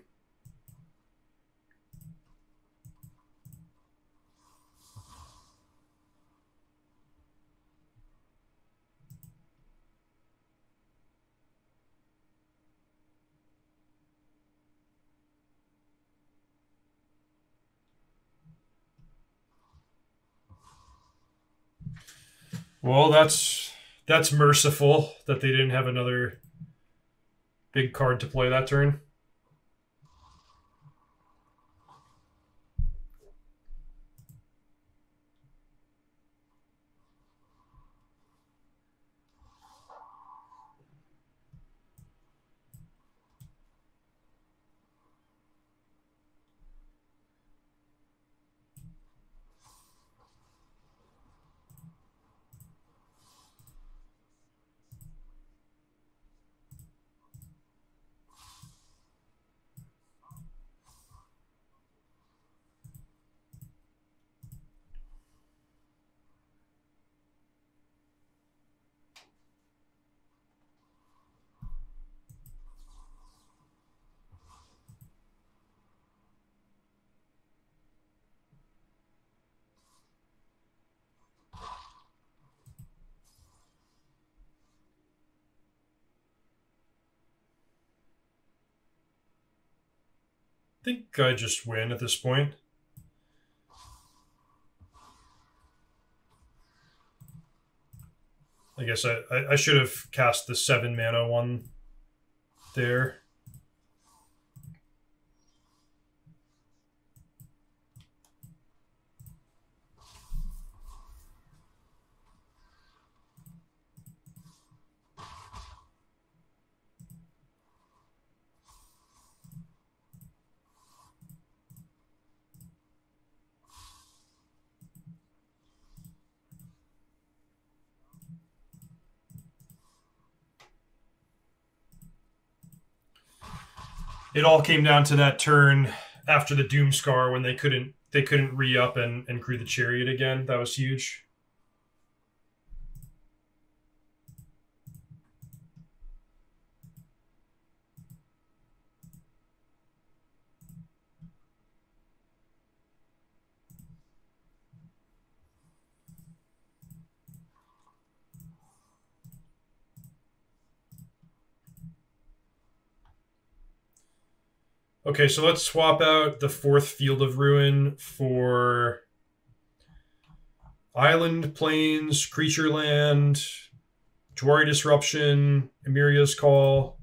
Well, that's merciful that they didn't have another big card to play that turn. think I just win at this point. I guess I should have cast the 7 mana one there. It all came down to that turn after the Doomscar when they couldn't re-up and crew the Chariot again. That was huge. Okay, so let's swap out the 4th Field of Ruin for Island, Plains, Creature Land, Jawari Disruption, Emiria's Call.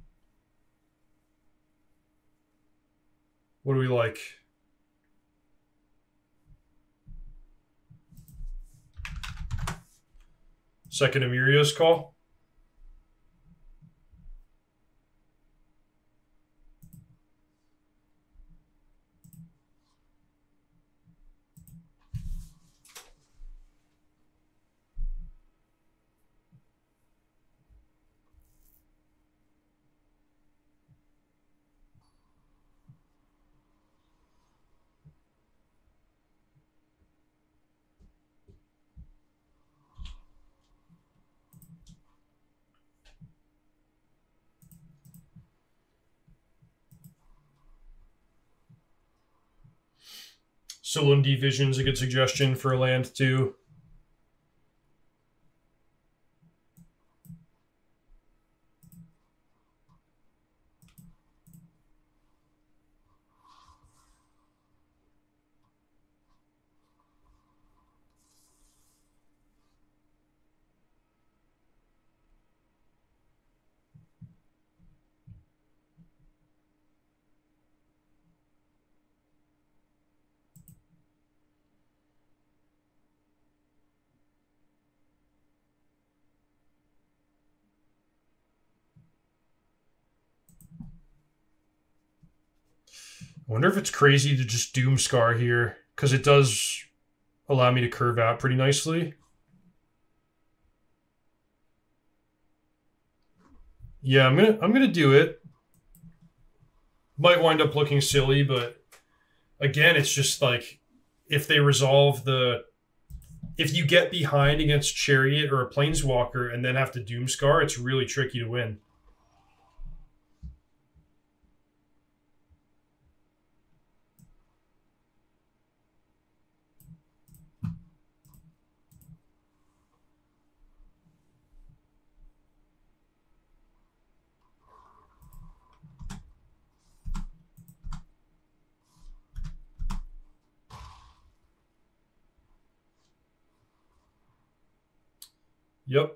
What do we like? Second Emiria's Call. Solundi Vision's a good suggestion for a land too. I wonder if it's crazy to just Doomscar here, because it does allow me to curve out pretty nicely. Yeah, I'm gonna do it. Might wind up looking silly, but again, it's just like if they resolve if you get behind against Chariot or a Planeswalker and then have to Doomscar, it's really tricky to win. Yep.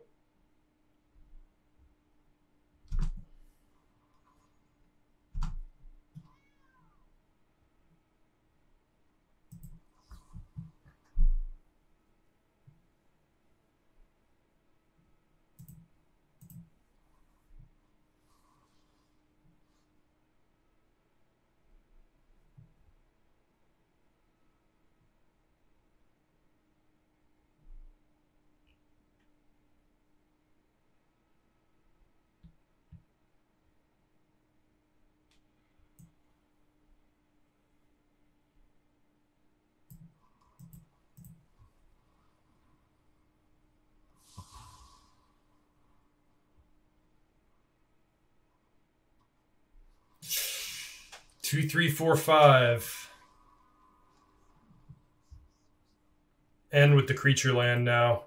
Two, three, four, five. And with the creature land now.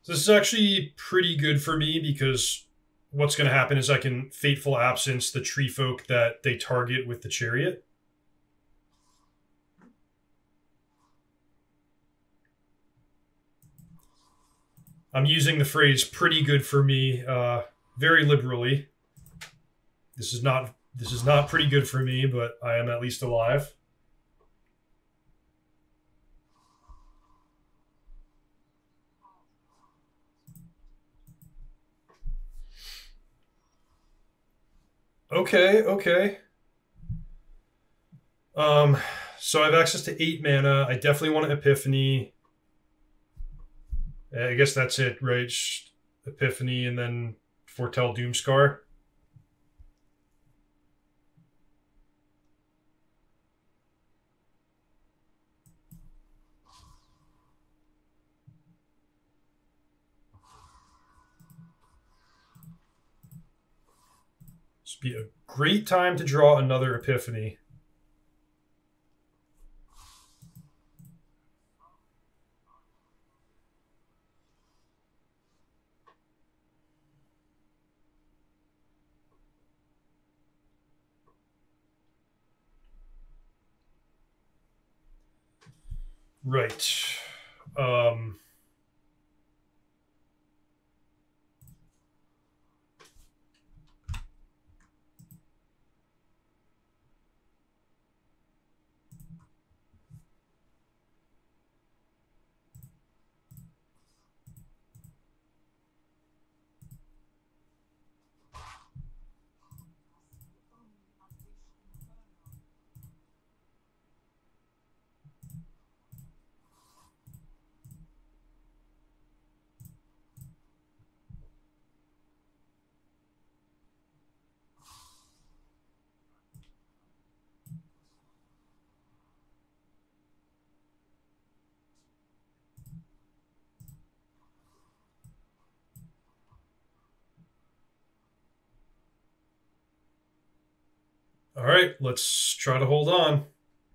So this is actually pretty good for me because what's going to happen is I can Fateful Absence the tree folk that they target with the Chariot. I'm using the phrase "pretty good for me" very liberally. This is not pretty good for me, but I am at least alive. Okay, okay. So I have access to 8 mana. I definitely want an Epiphany. I guess that's it, right? Epiphany and then Foretell Doomscar. This would be a great time to draw another Epiphany. Right. All right, let's try to hold on.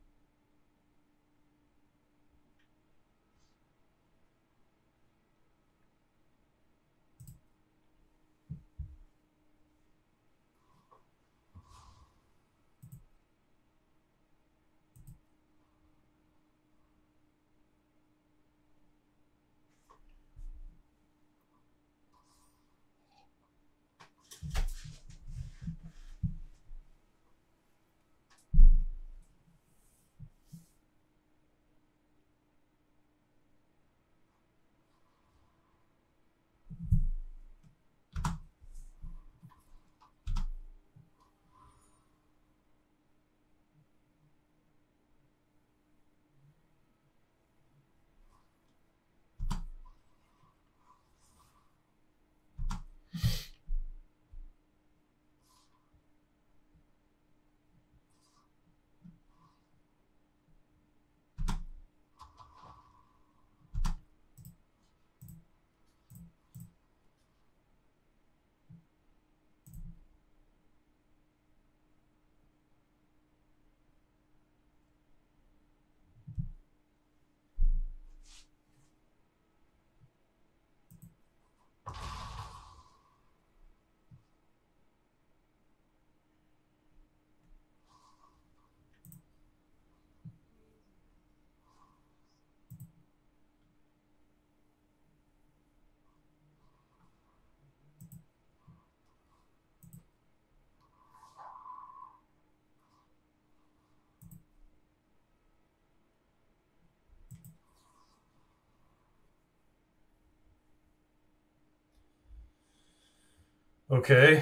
Okay.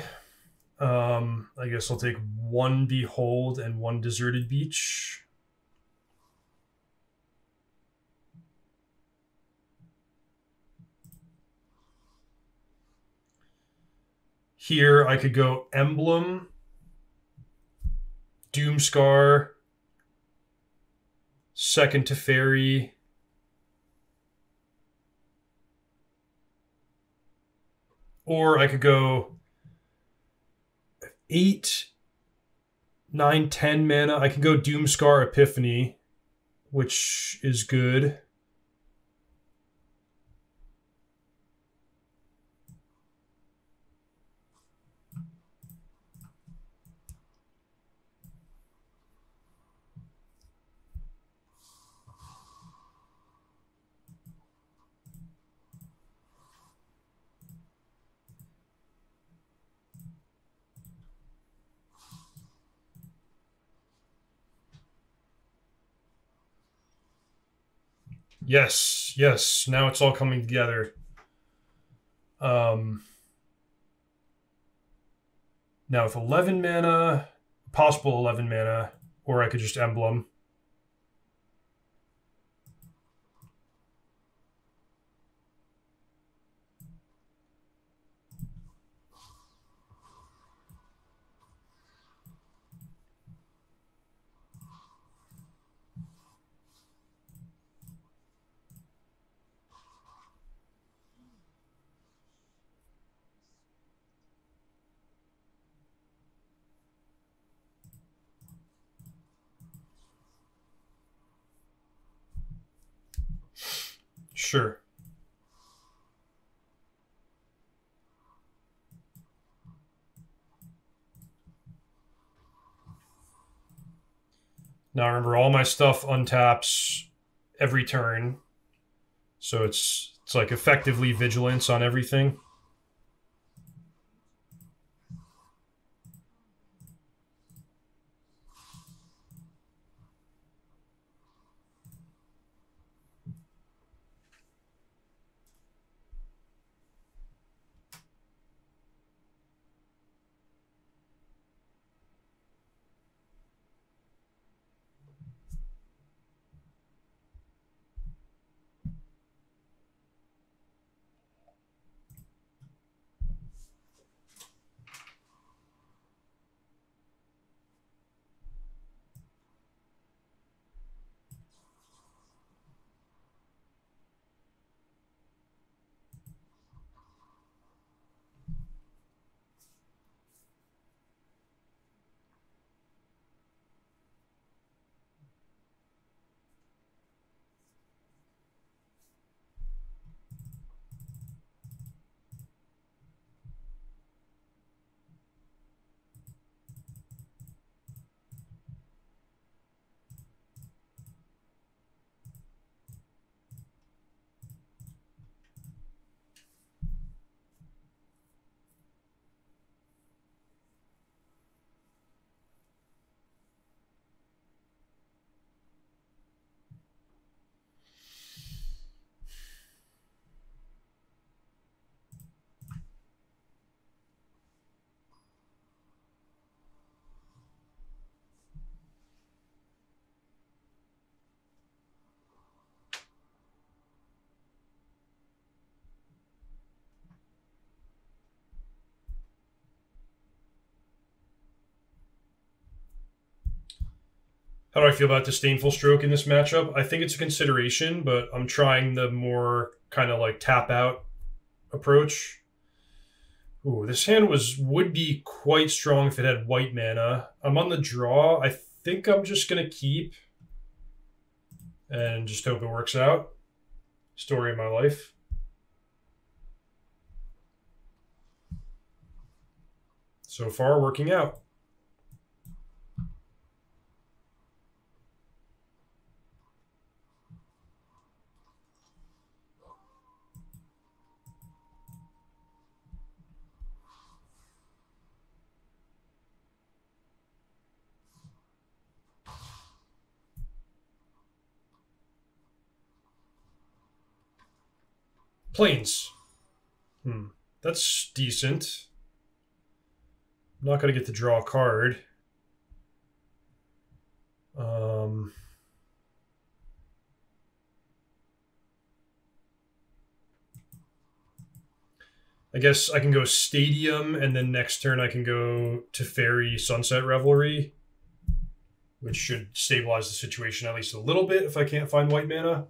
I guess I'll take 1 Behold and 1 Deserted Beach. Here I could go Emblem, Doomscar, Second to Fairy, or I could go 8, 9, 10 mana. I can go Doomscar Epiphany, which is good. Yes, yes. Now it's all coming together. Now with 11 mana, possible 11 mana, or I could just emblem. Sure. Now remember, all my stuff untaps every turn, so it's like effectively vigilance on everything. How do I feel about Disdainful Stroke in this matchup? I think it's a consideration, but I'm trying the more kind of like tap out approach. Ooh, this hand would be quite strong if it had white mana. I'm on the draw. I think I'm just going to keep and just hope it works out. Story of my life. So far, working out. Plains. That's decent. I'm not going to get to draw a card. I guess I can go Stadium, and then next turn I can go Teferi Sunset Revelry, which should stabilize the situation at least a little bit if I can't find white mana.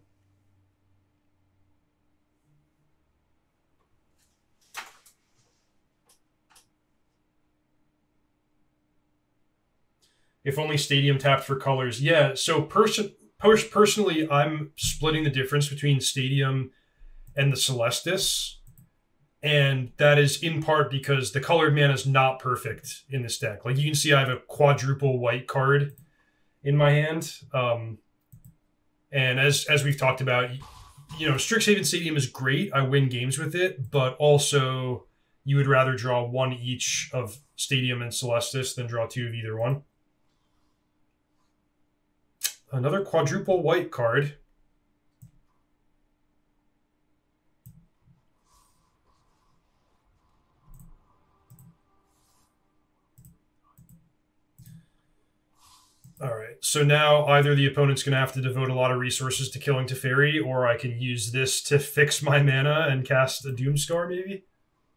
If only Stadium taps for colors. Yeah, so personally, I'm splitting the difference between Stadium and the Celestis. And that is in part because the colored mana is not perfect in this deck. Like, you can see I have a quadruple white card in my hand. And as we've talked about, you know, Strixhaven Stadium is great. I win games with it. But also, you would rather draw one each of Stadium and Celestis than draw two of either one. Another quadruple white card. All right, so now either the opponent's going to have to devote a lot of resources to killing Teferi, or I can use this to fix my mana and cast a Doomscar, maybe?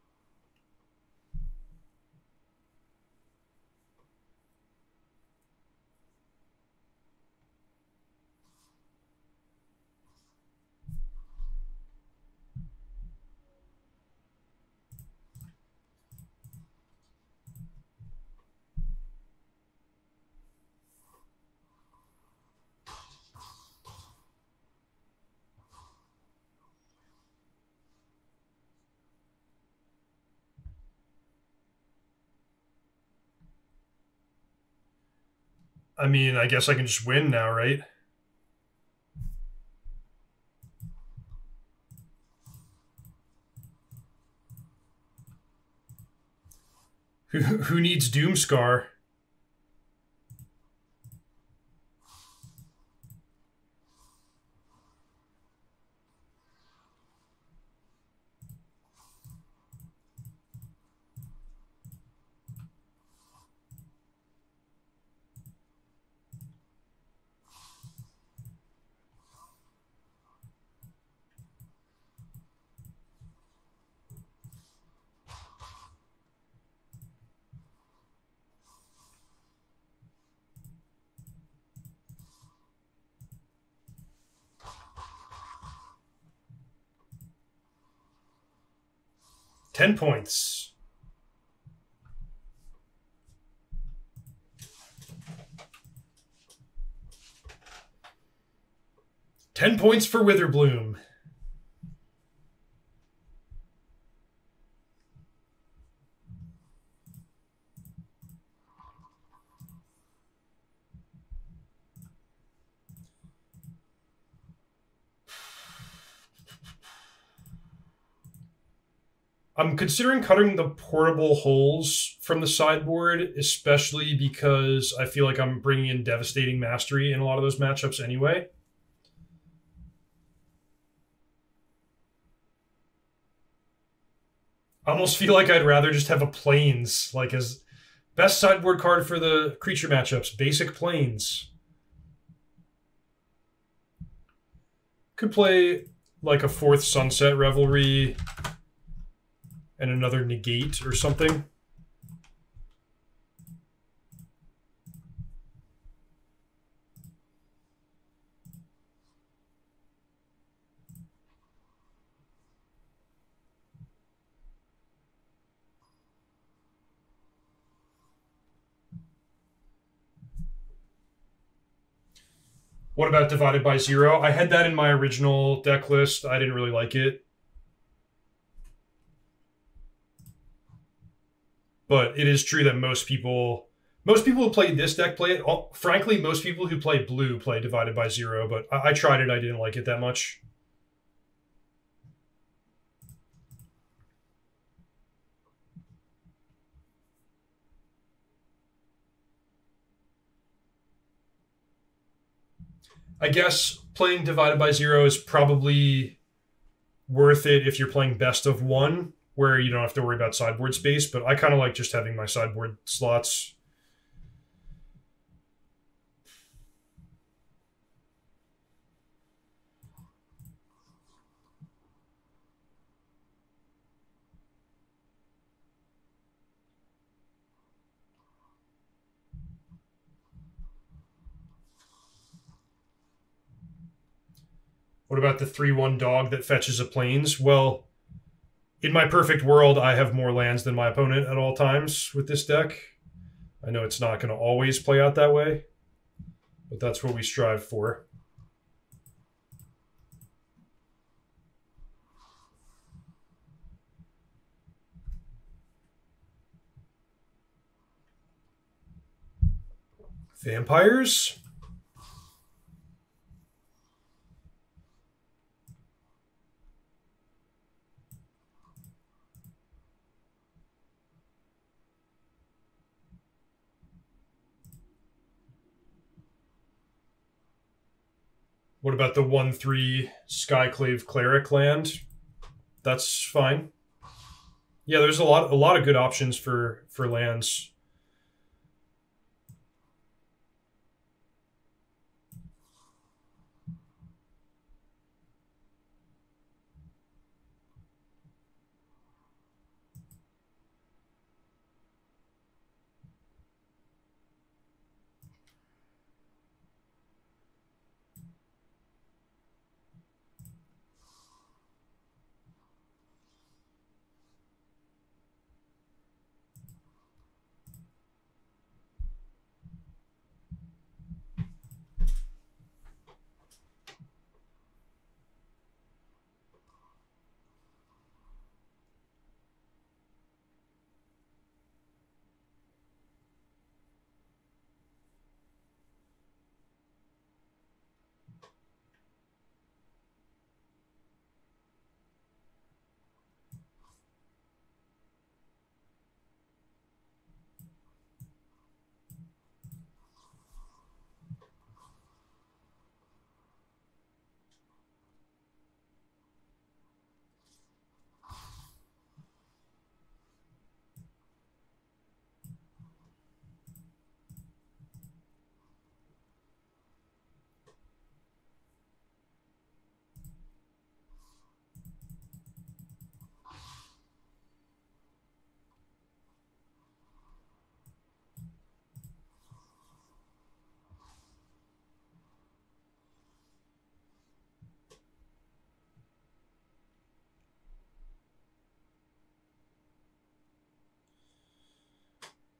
I mean, I guess I can just win now, right? Who needs Doomscar? $10 points. $10 for Witherbloom. I'm considering cutting the portable holes from the sideboard, especially because I feel like I'm bringing in Devastating Mastery in a lot of those matchups anyway. I almost feel like I'd rather just have a Plains, like as best sideboard card for the creature matchups, basic Plains. Could play like a 4th Sunset Revelry and another Negate or something. What about Divided by Zero? I had that in my original deck list. I didn't really like it. But it is true that most people who play this deck play it. Frankly, most people who play blue play Divided by Zero, but I tried it. I didn't like it that much. I guess playing Divided by Zero is probably worth it if you're playing best of one, where you don't have to worry about sideboard space, but I kind of like just having my sideboard slots. What about the 3/1 dog that fetches a Plains? Well, in my perfect world, I have more lands than my opponent at all times with this deck. I know it's not going to always play out that way, but that's what we strive for. Vampires? What about the 1/3 Skyclave Cleric land? That's fine. Yeah, there's a lot of good options for lands.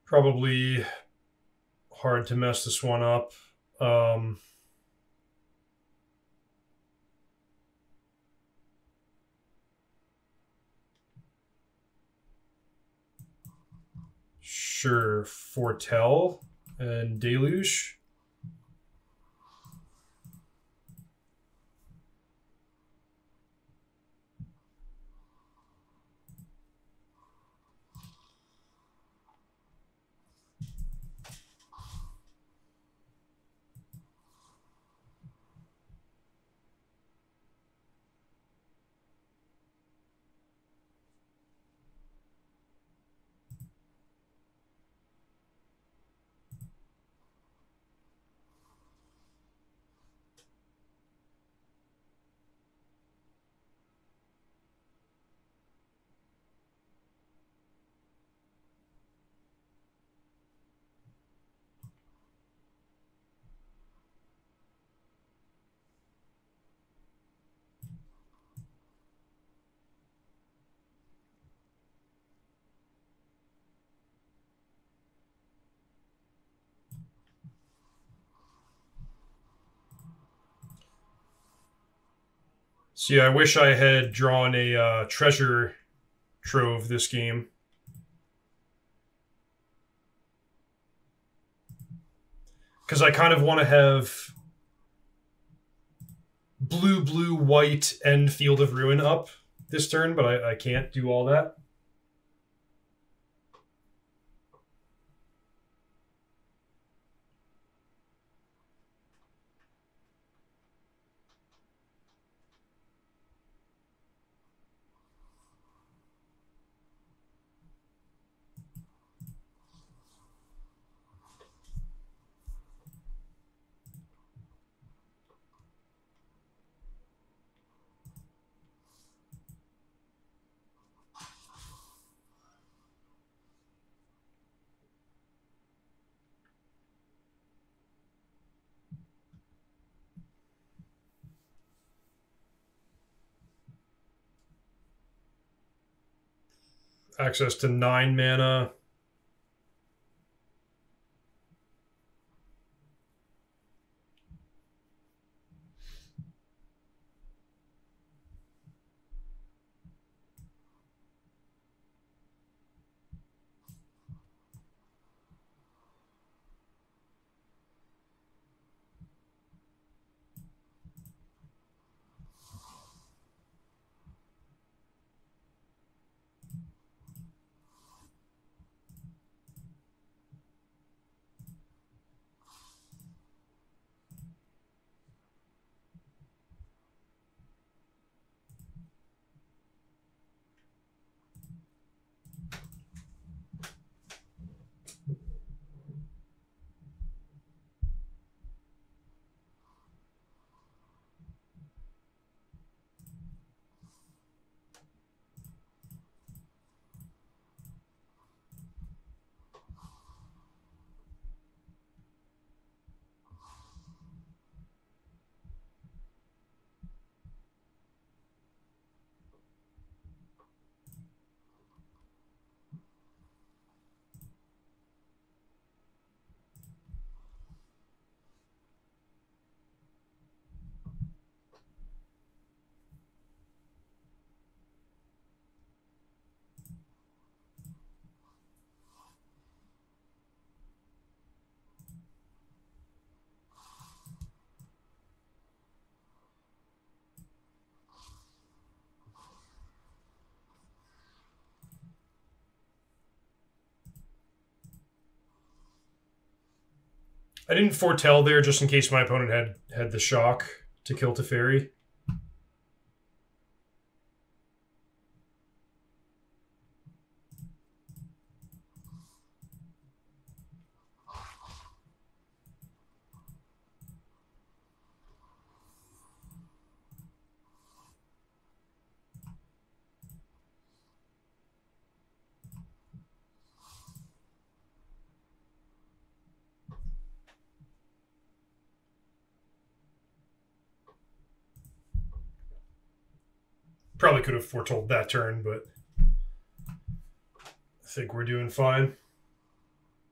Probably hard to mess this one up. Sure, Foretell and Deluge. See, I wish I had drawn a treasure trove this game. Because I kind of want to have blue, blue, white, and Field of Ruin up this turn, but I can't do all that. Access to 9 mana. I didn't foretell there just in case my opponent had the shock to kill Teferi. Probably could have foretold that turn, but I think we're doing fine.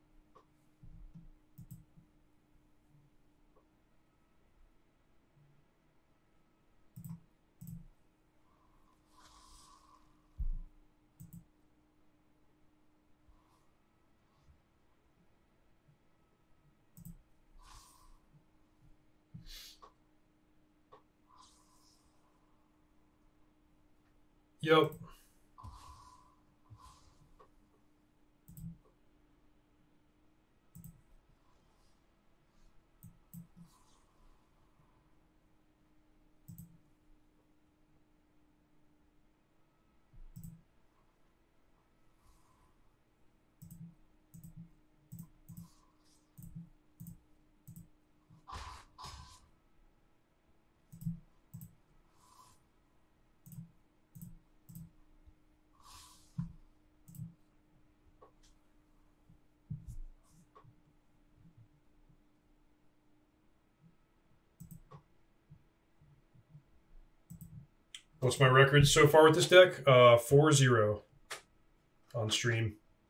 Yep. What's my record so far with this deck? 4-0 on stream.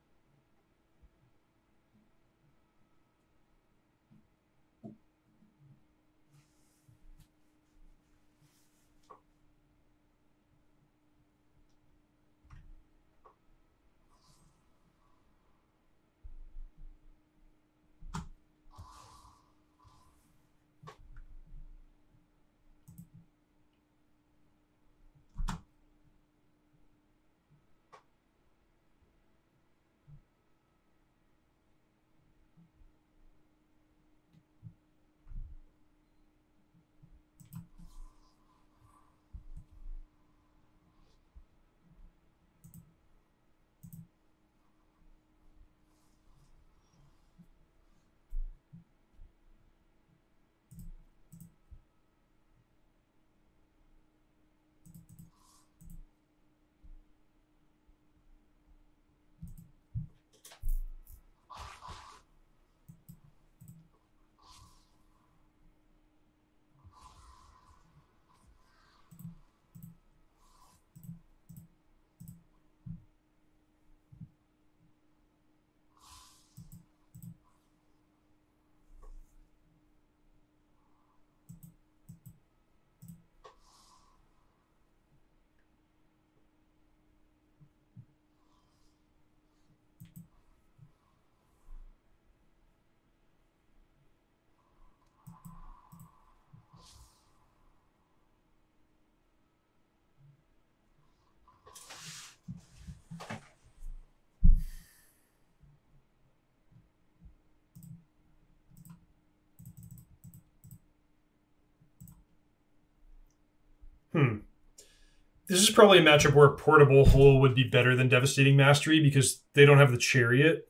This is probably a matchup where Portable Hull would be better than Devastating Mastery because they don't have the Chariot.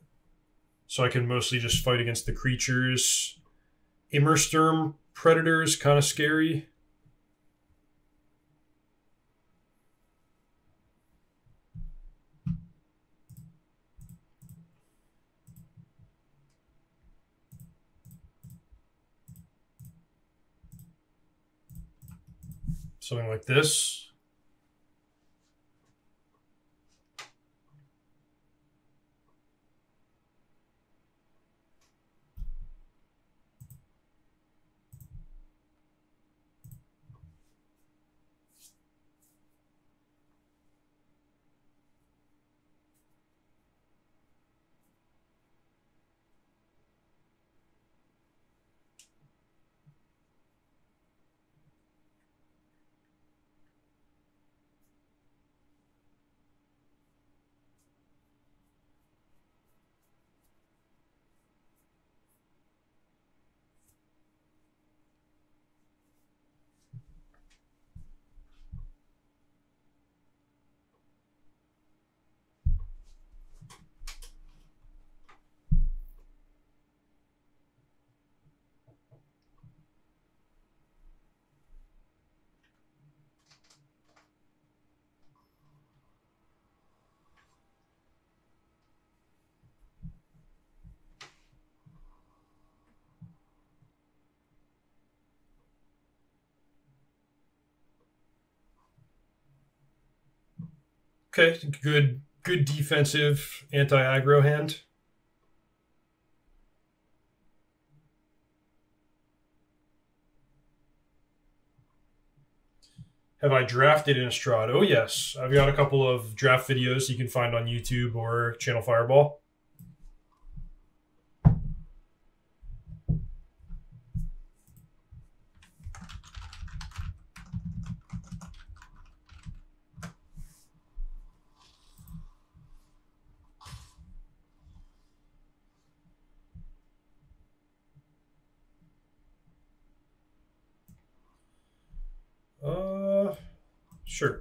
So I can mostly just fight against the creatures. Immersturm Predator is kind of scary. Something like this. Okay, good defensive anti-aggro hand. Have I drafted in Strahd? Oh yes, I've got a couple of draft videos you can find on YouTube or ChannelFireball. Sure.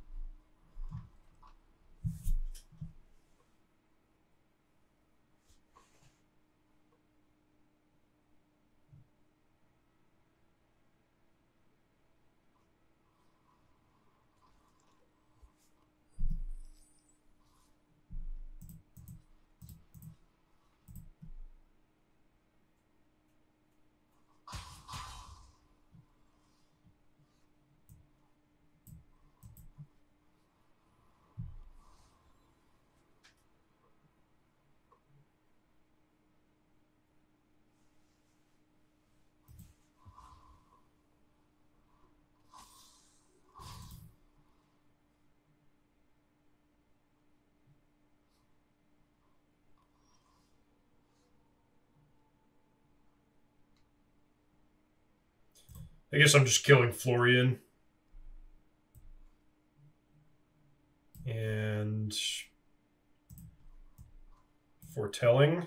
I guess I'm just killing Florian. And foretelling.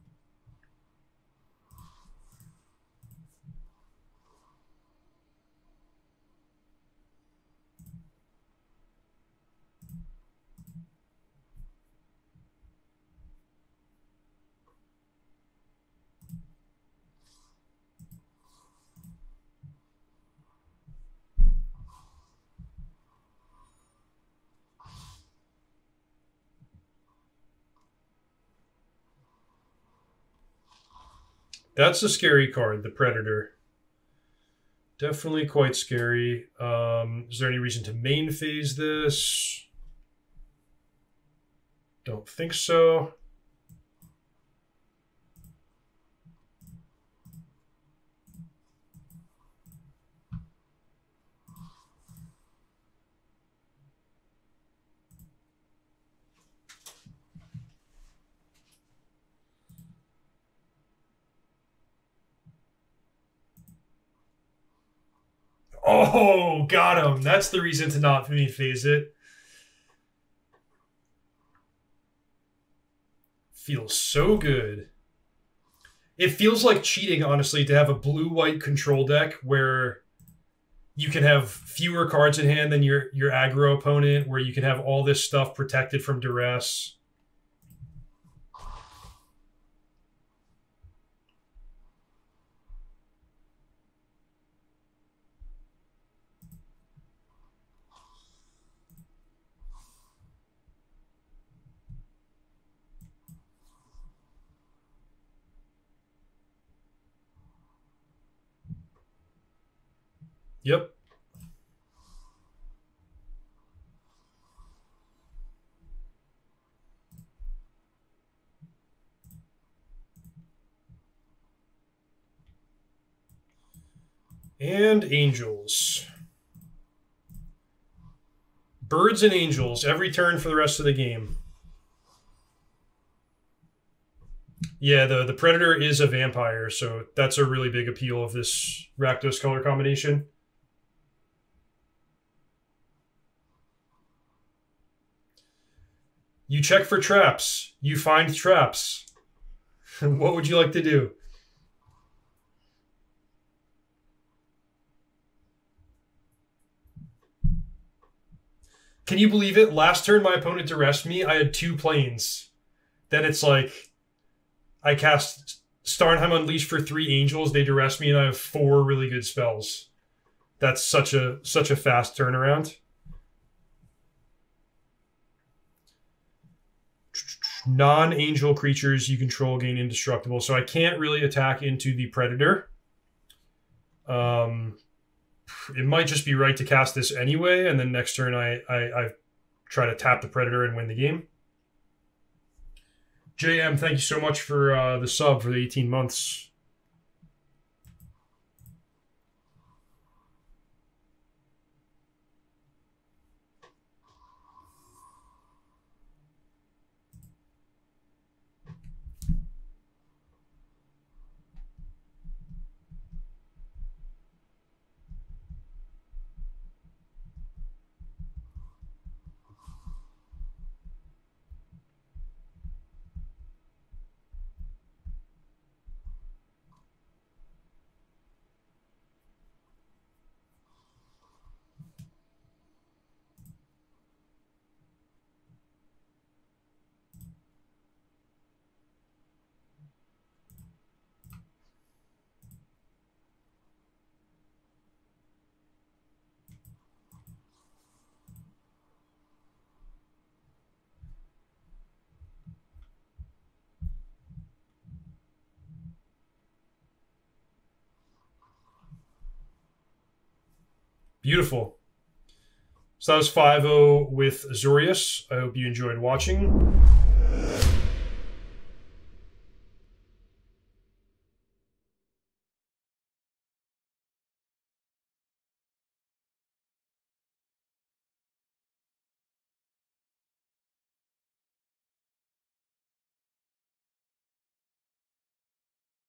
That's a scary card, the Predator. Definitely quite scary. Is there any reason to main phase this? Don't think so. Oh, got him. That's the reason to not main phase it. Feels so good. It feels like cheating, honestly, to have a blue-white control deck where you can have fewer cards in hand than your aggro opponent, where you can have all this stuff protected from duress. Yep. And angels. Birds and angels every turn for the rest of the game. Yeah, the Predator is a vampire, so that's a really big appeal of this Rakdos color combination. You check for traps. You find traps. What would you like to do? Can you believe it? Last turn my opponent duressed me. I had 2 planes. Then it's like I cast Starnheim Unleash for 3 angels. They duress me, and I have 4 really good spells. That's such a fast turnaround. Non-angel creatures you control gain indestructible, so I can't really attack into the Predator. It might just be right to cast this anyway, and then next turn I try to tap the Predator and win the game. JM, thank you so much for the sub for the 18 months. Beautiful. So that was 5-0 with Azorius. I hope you enjoyed watching.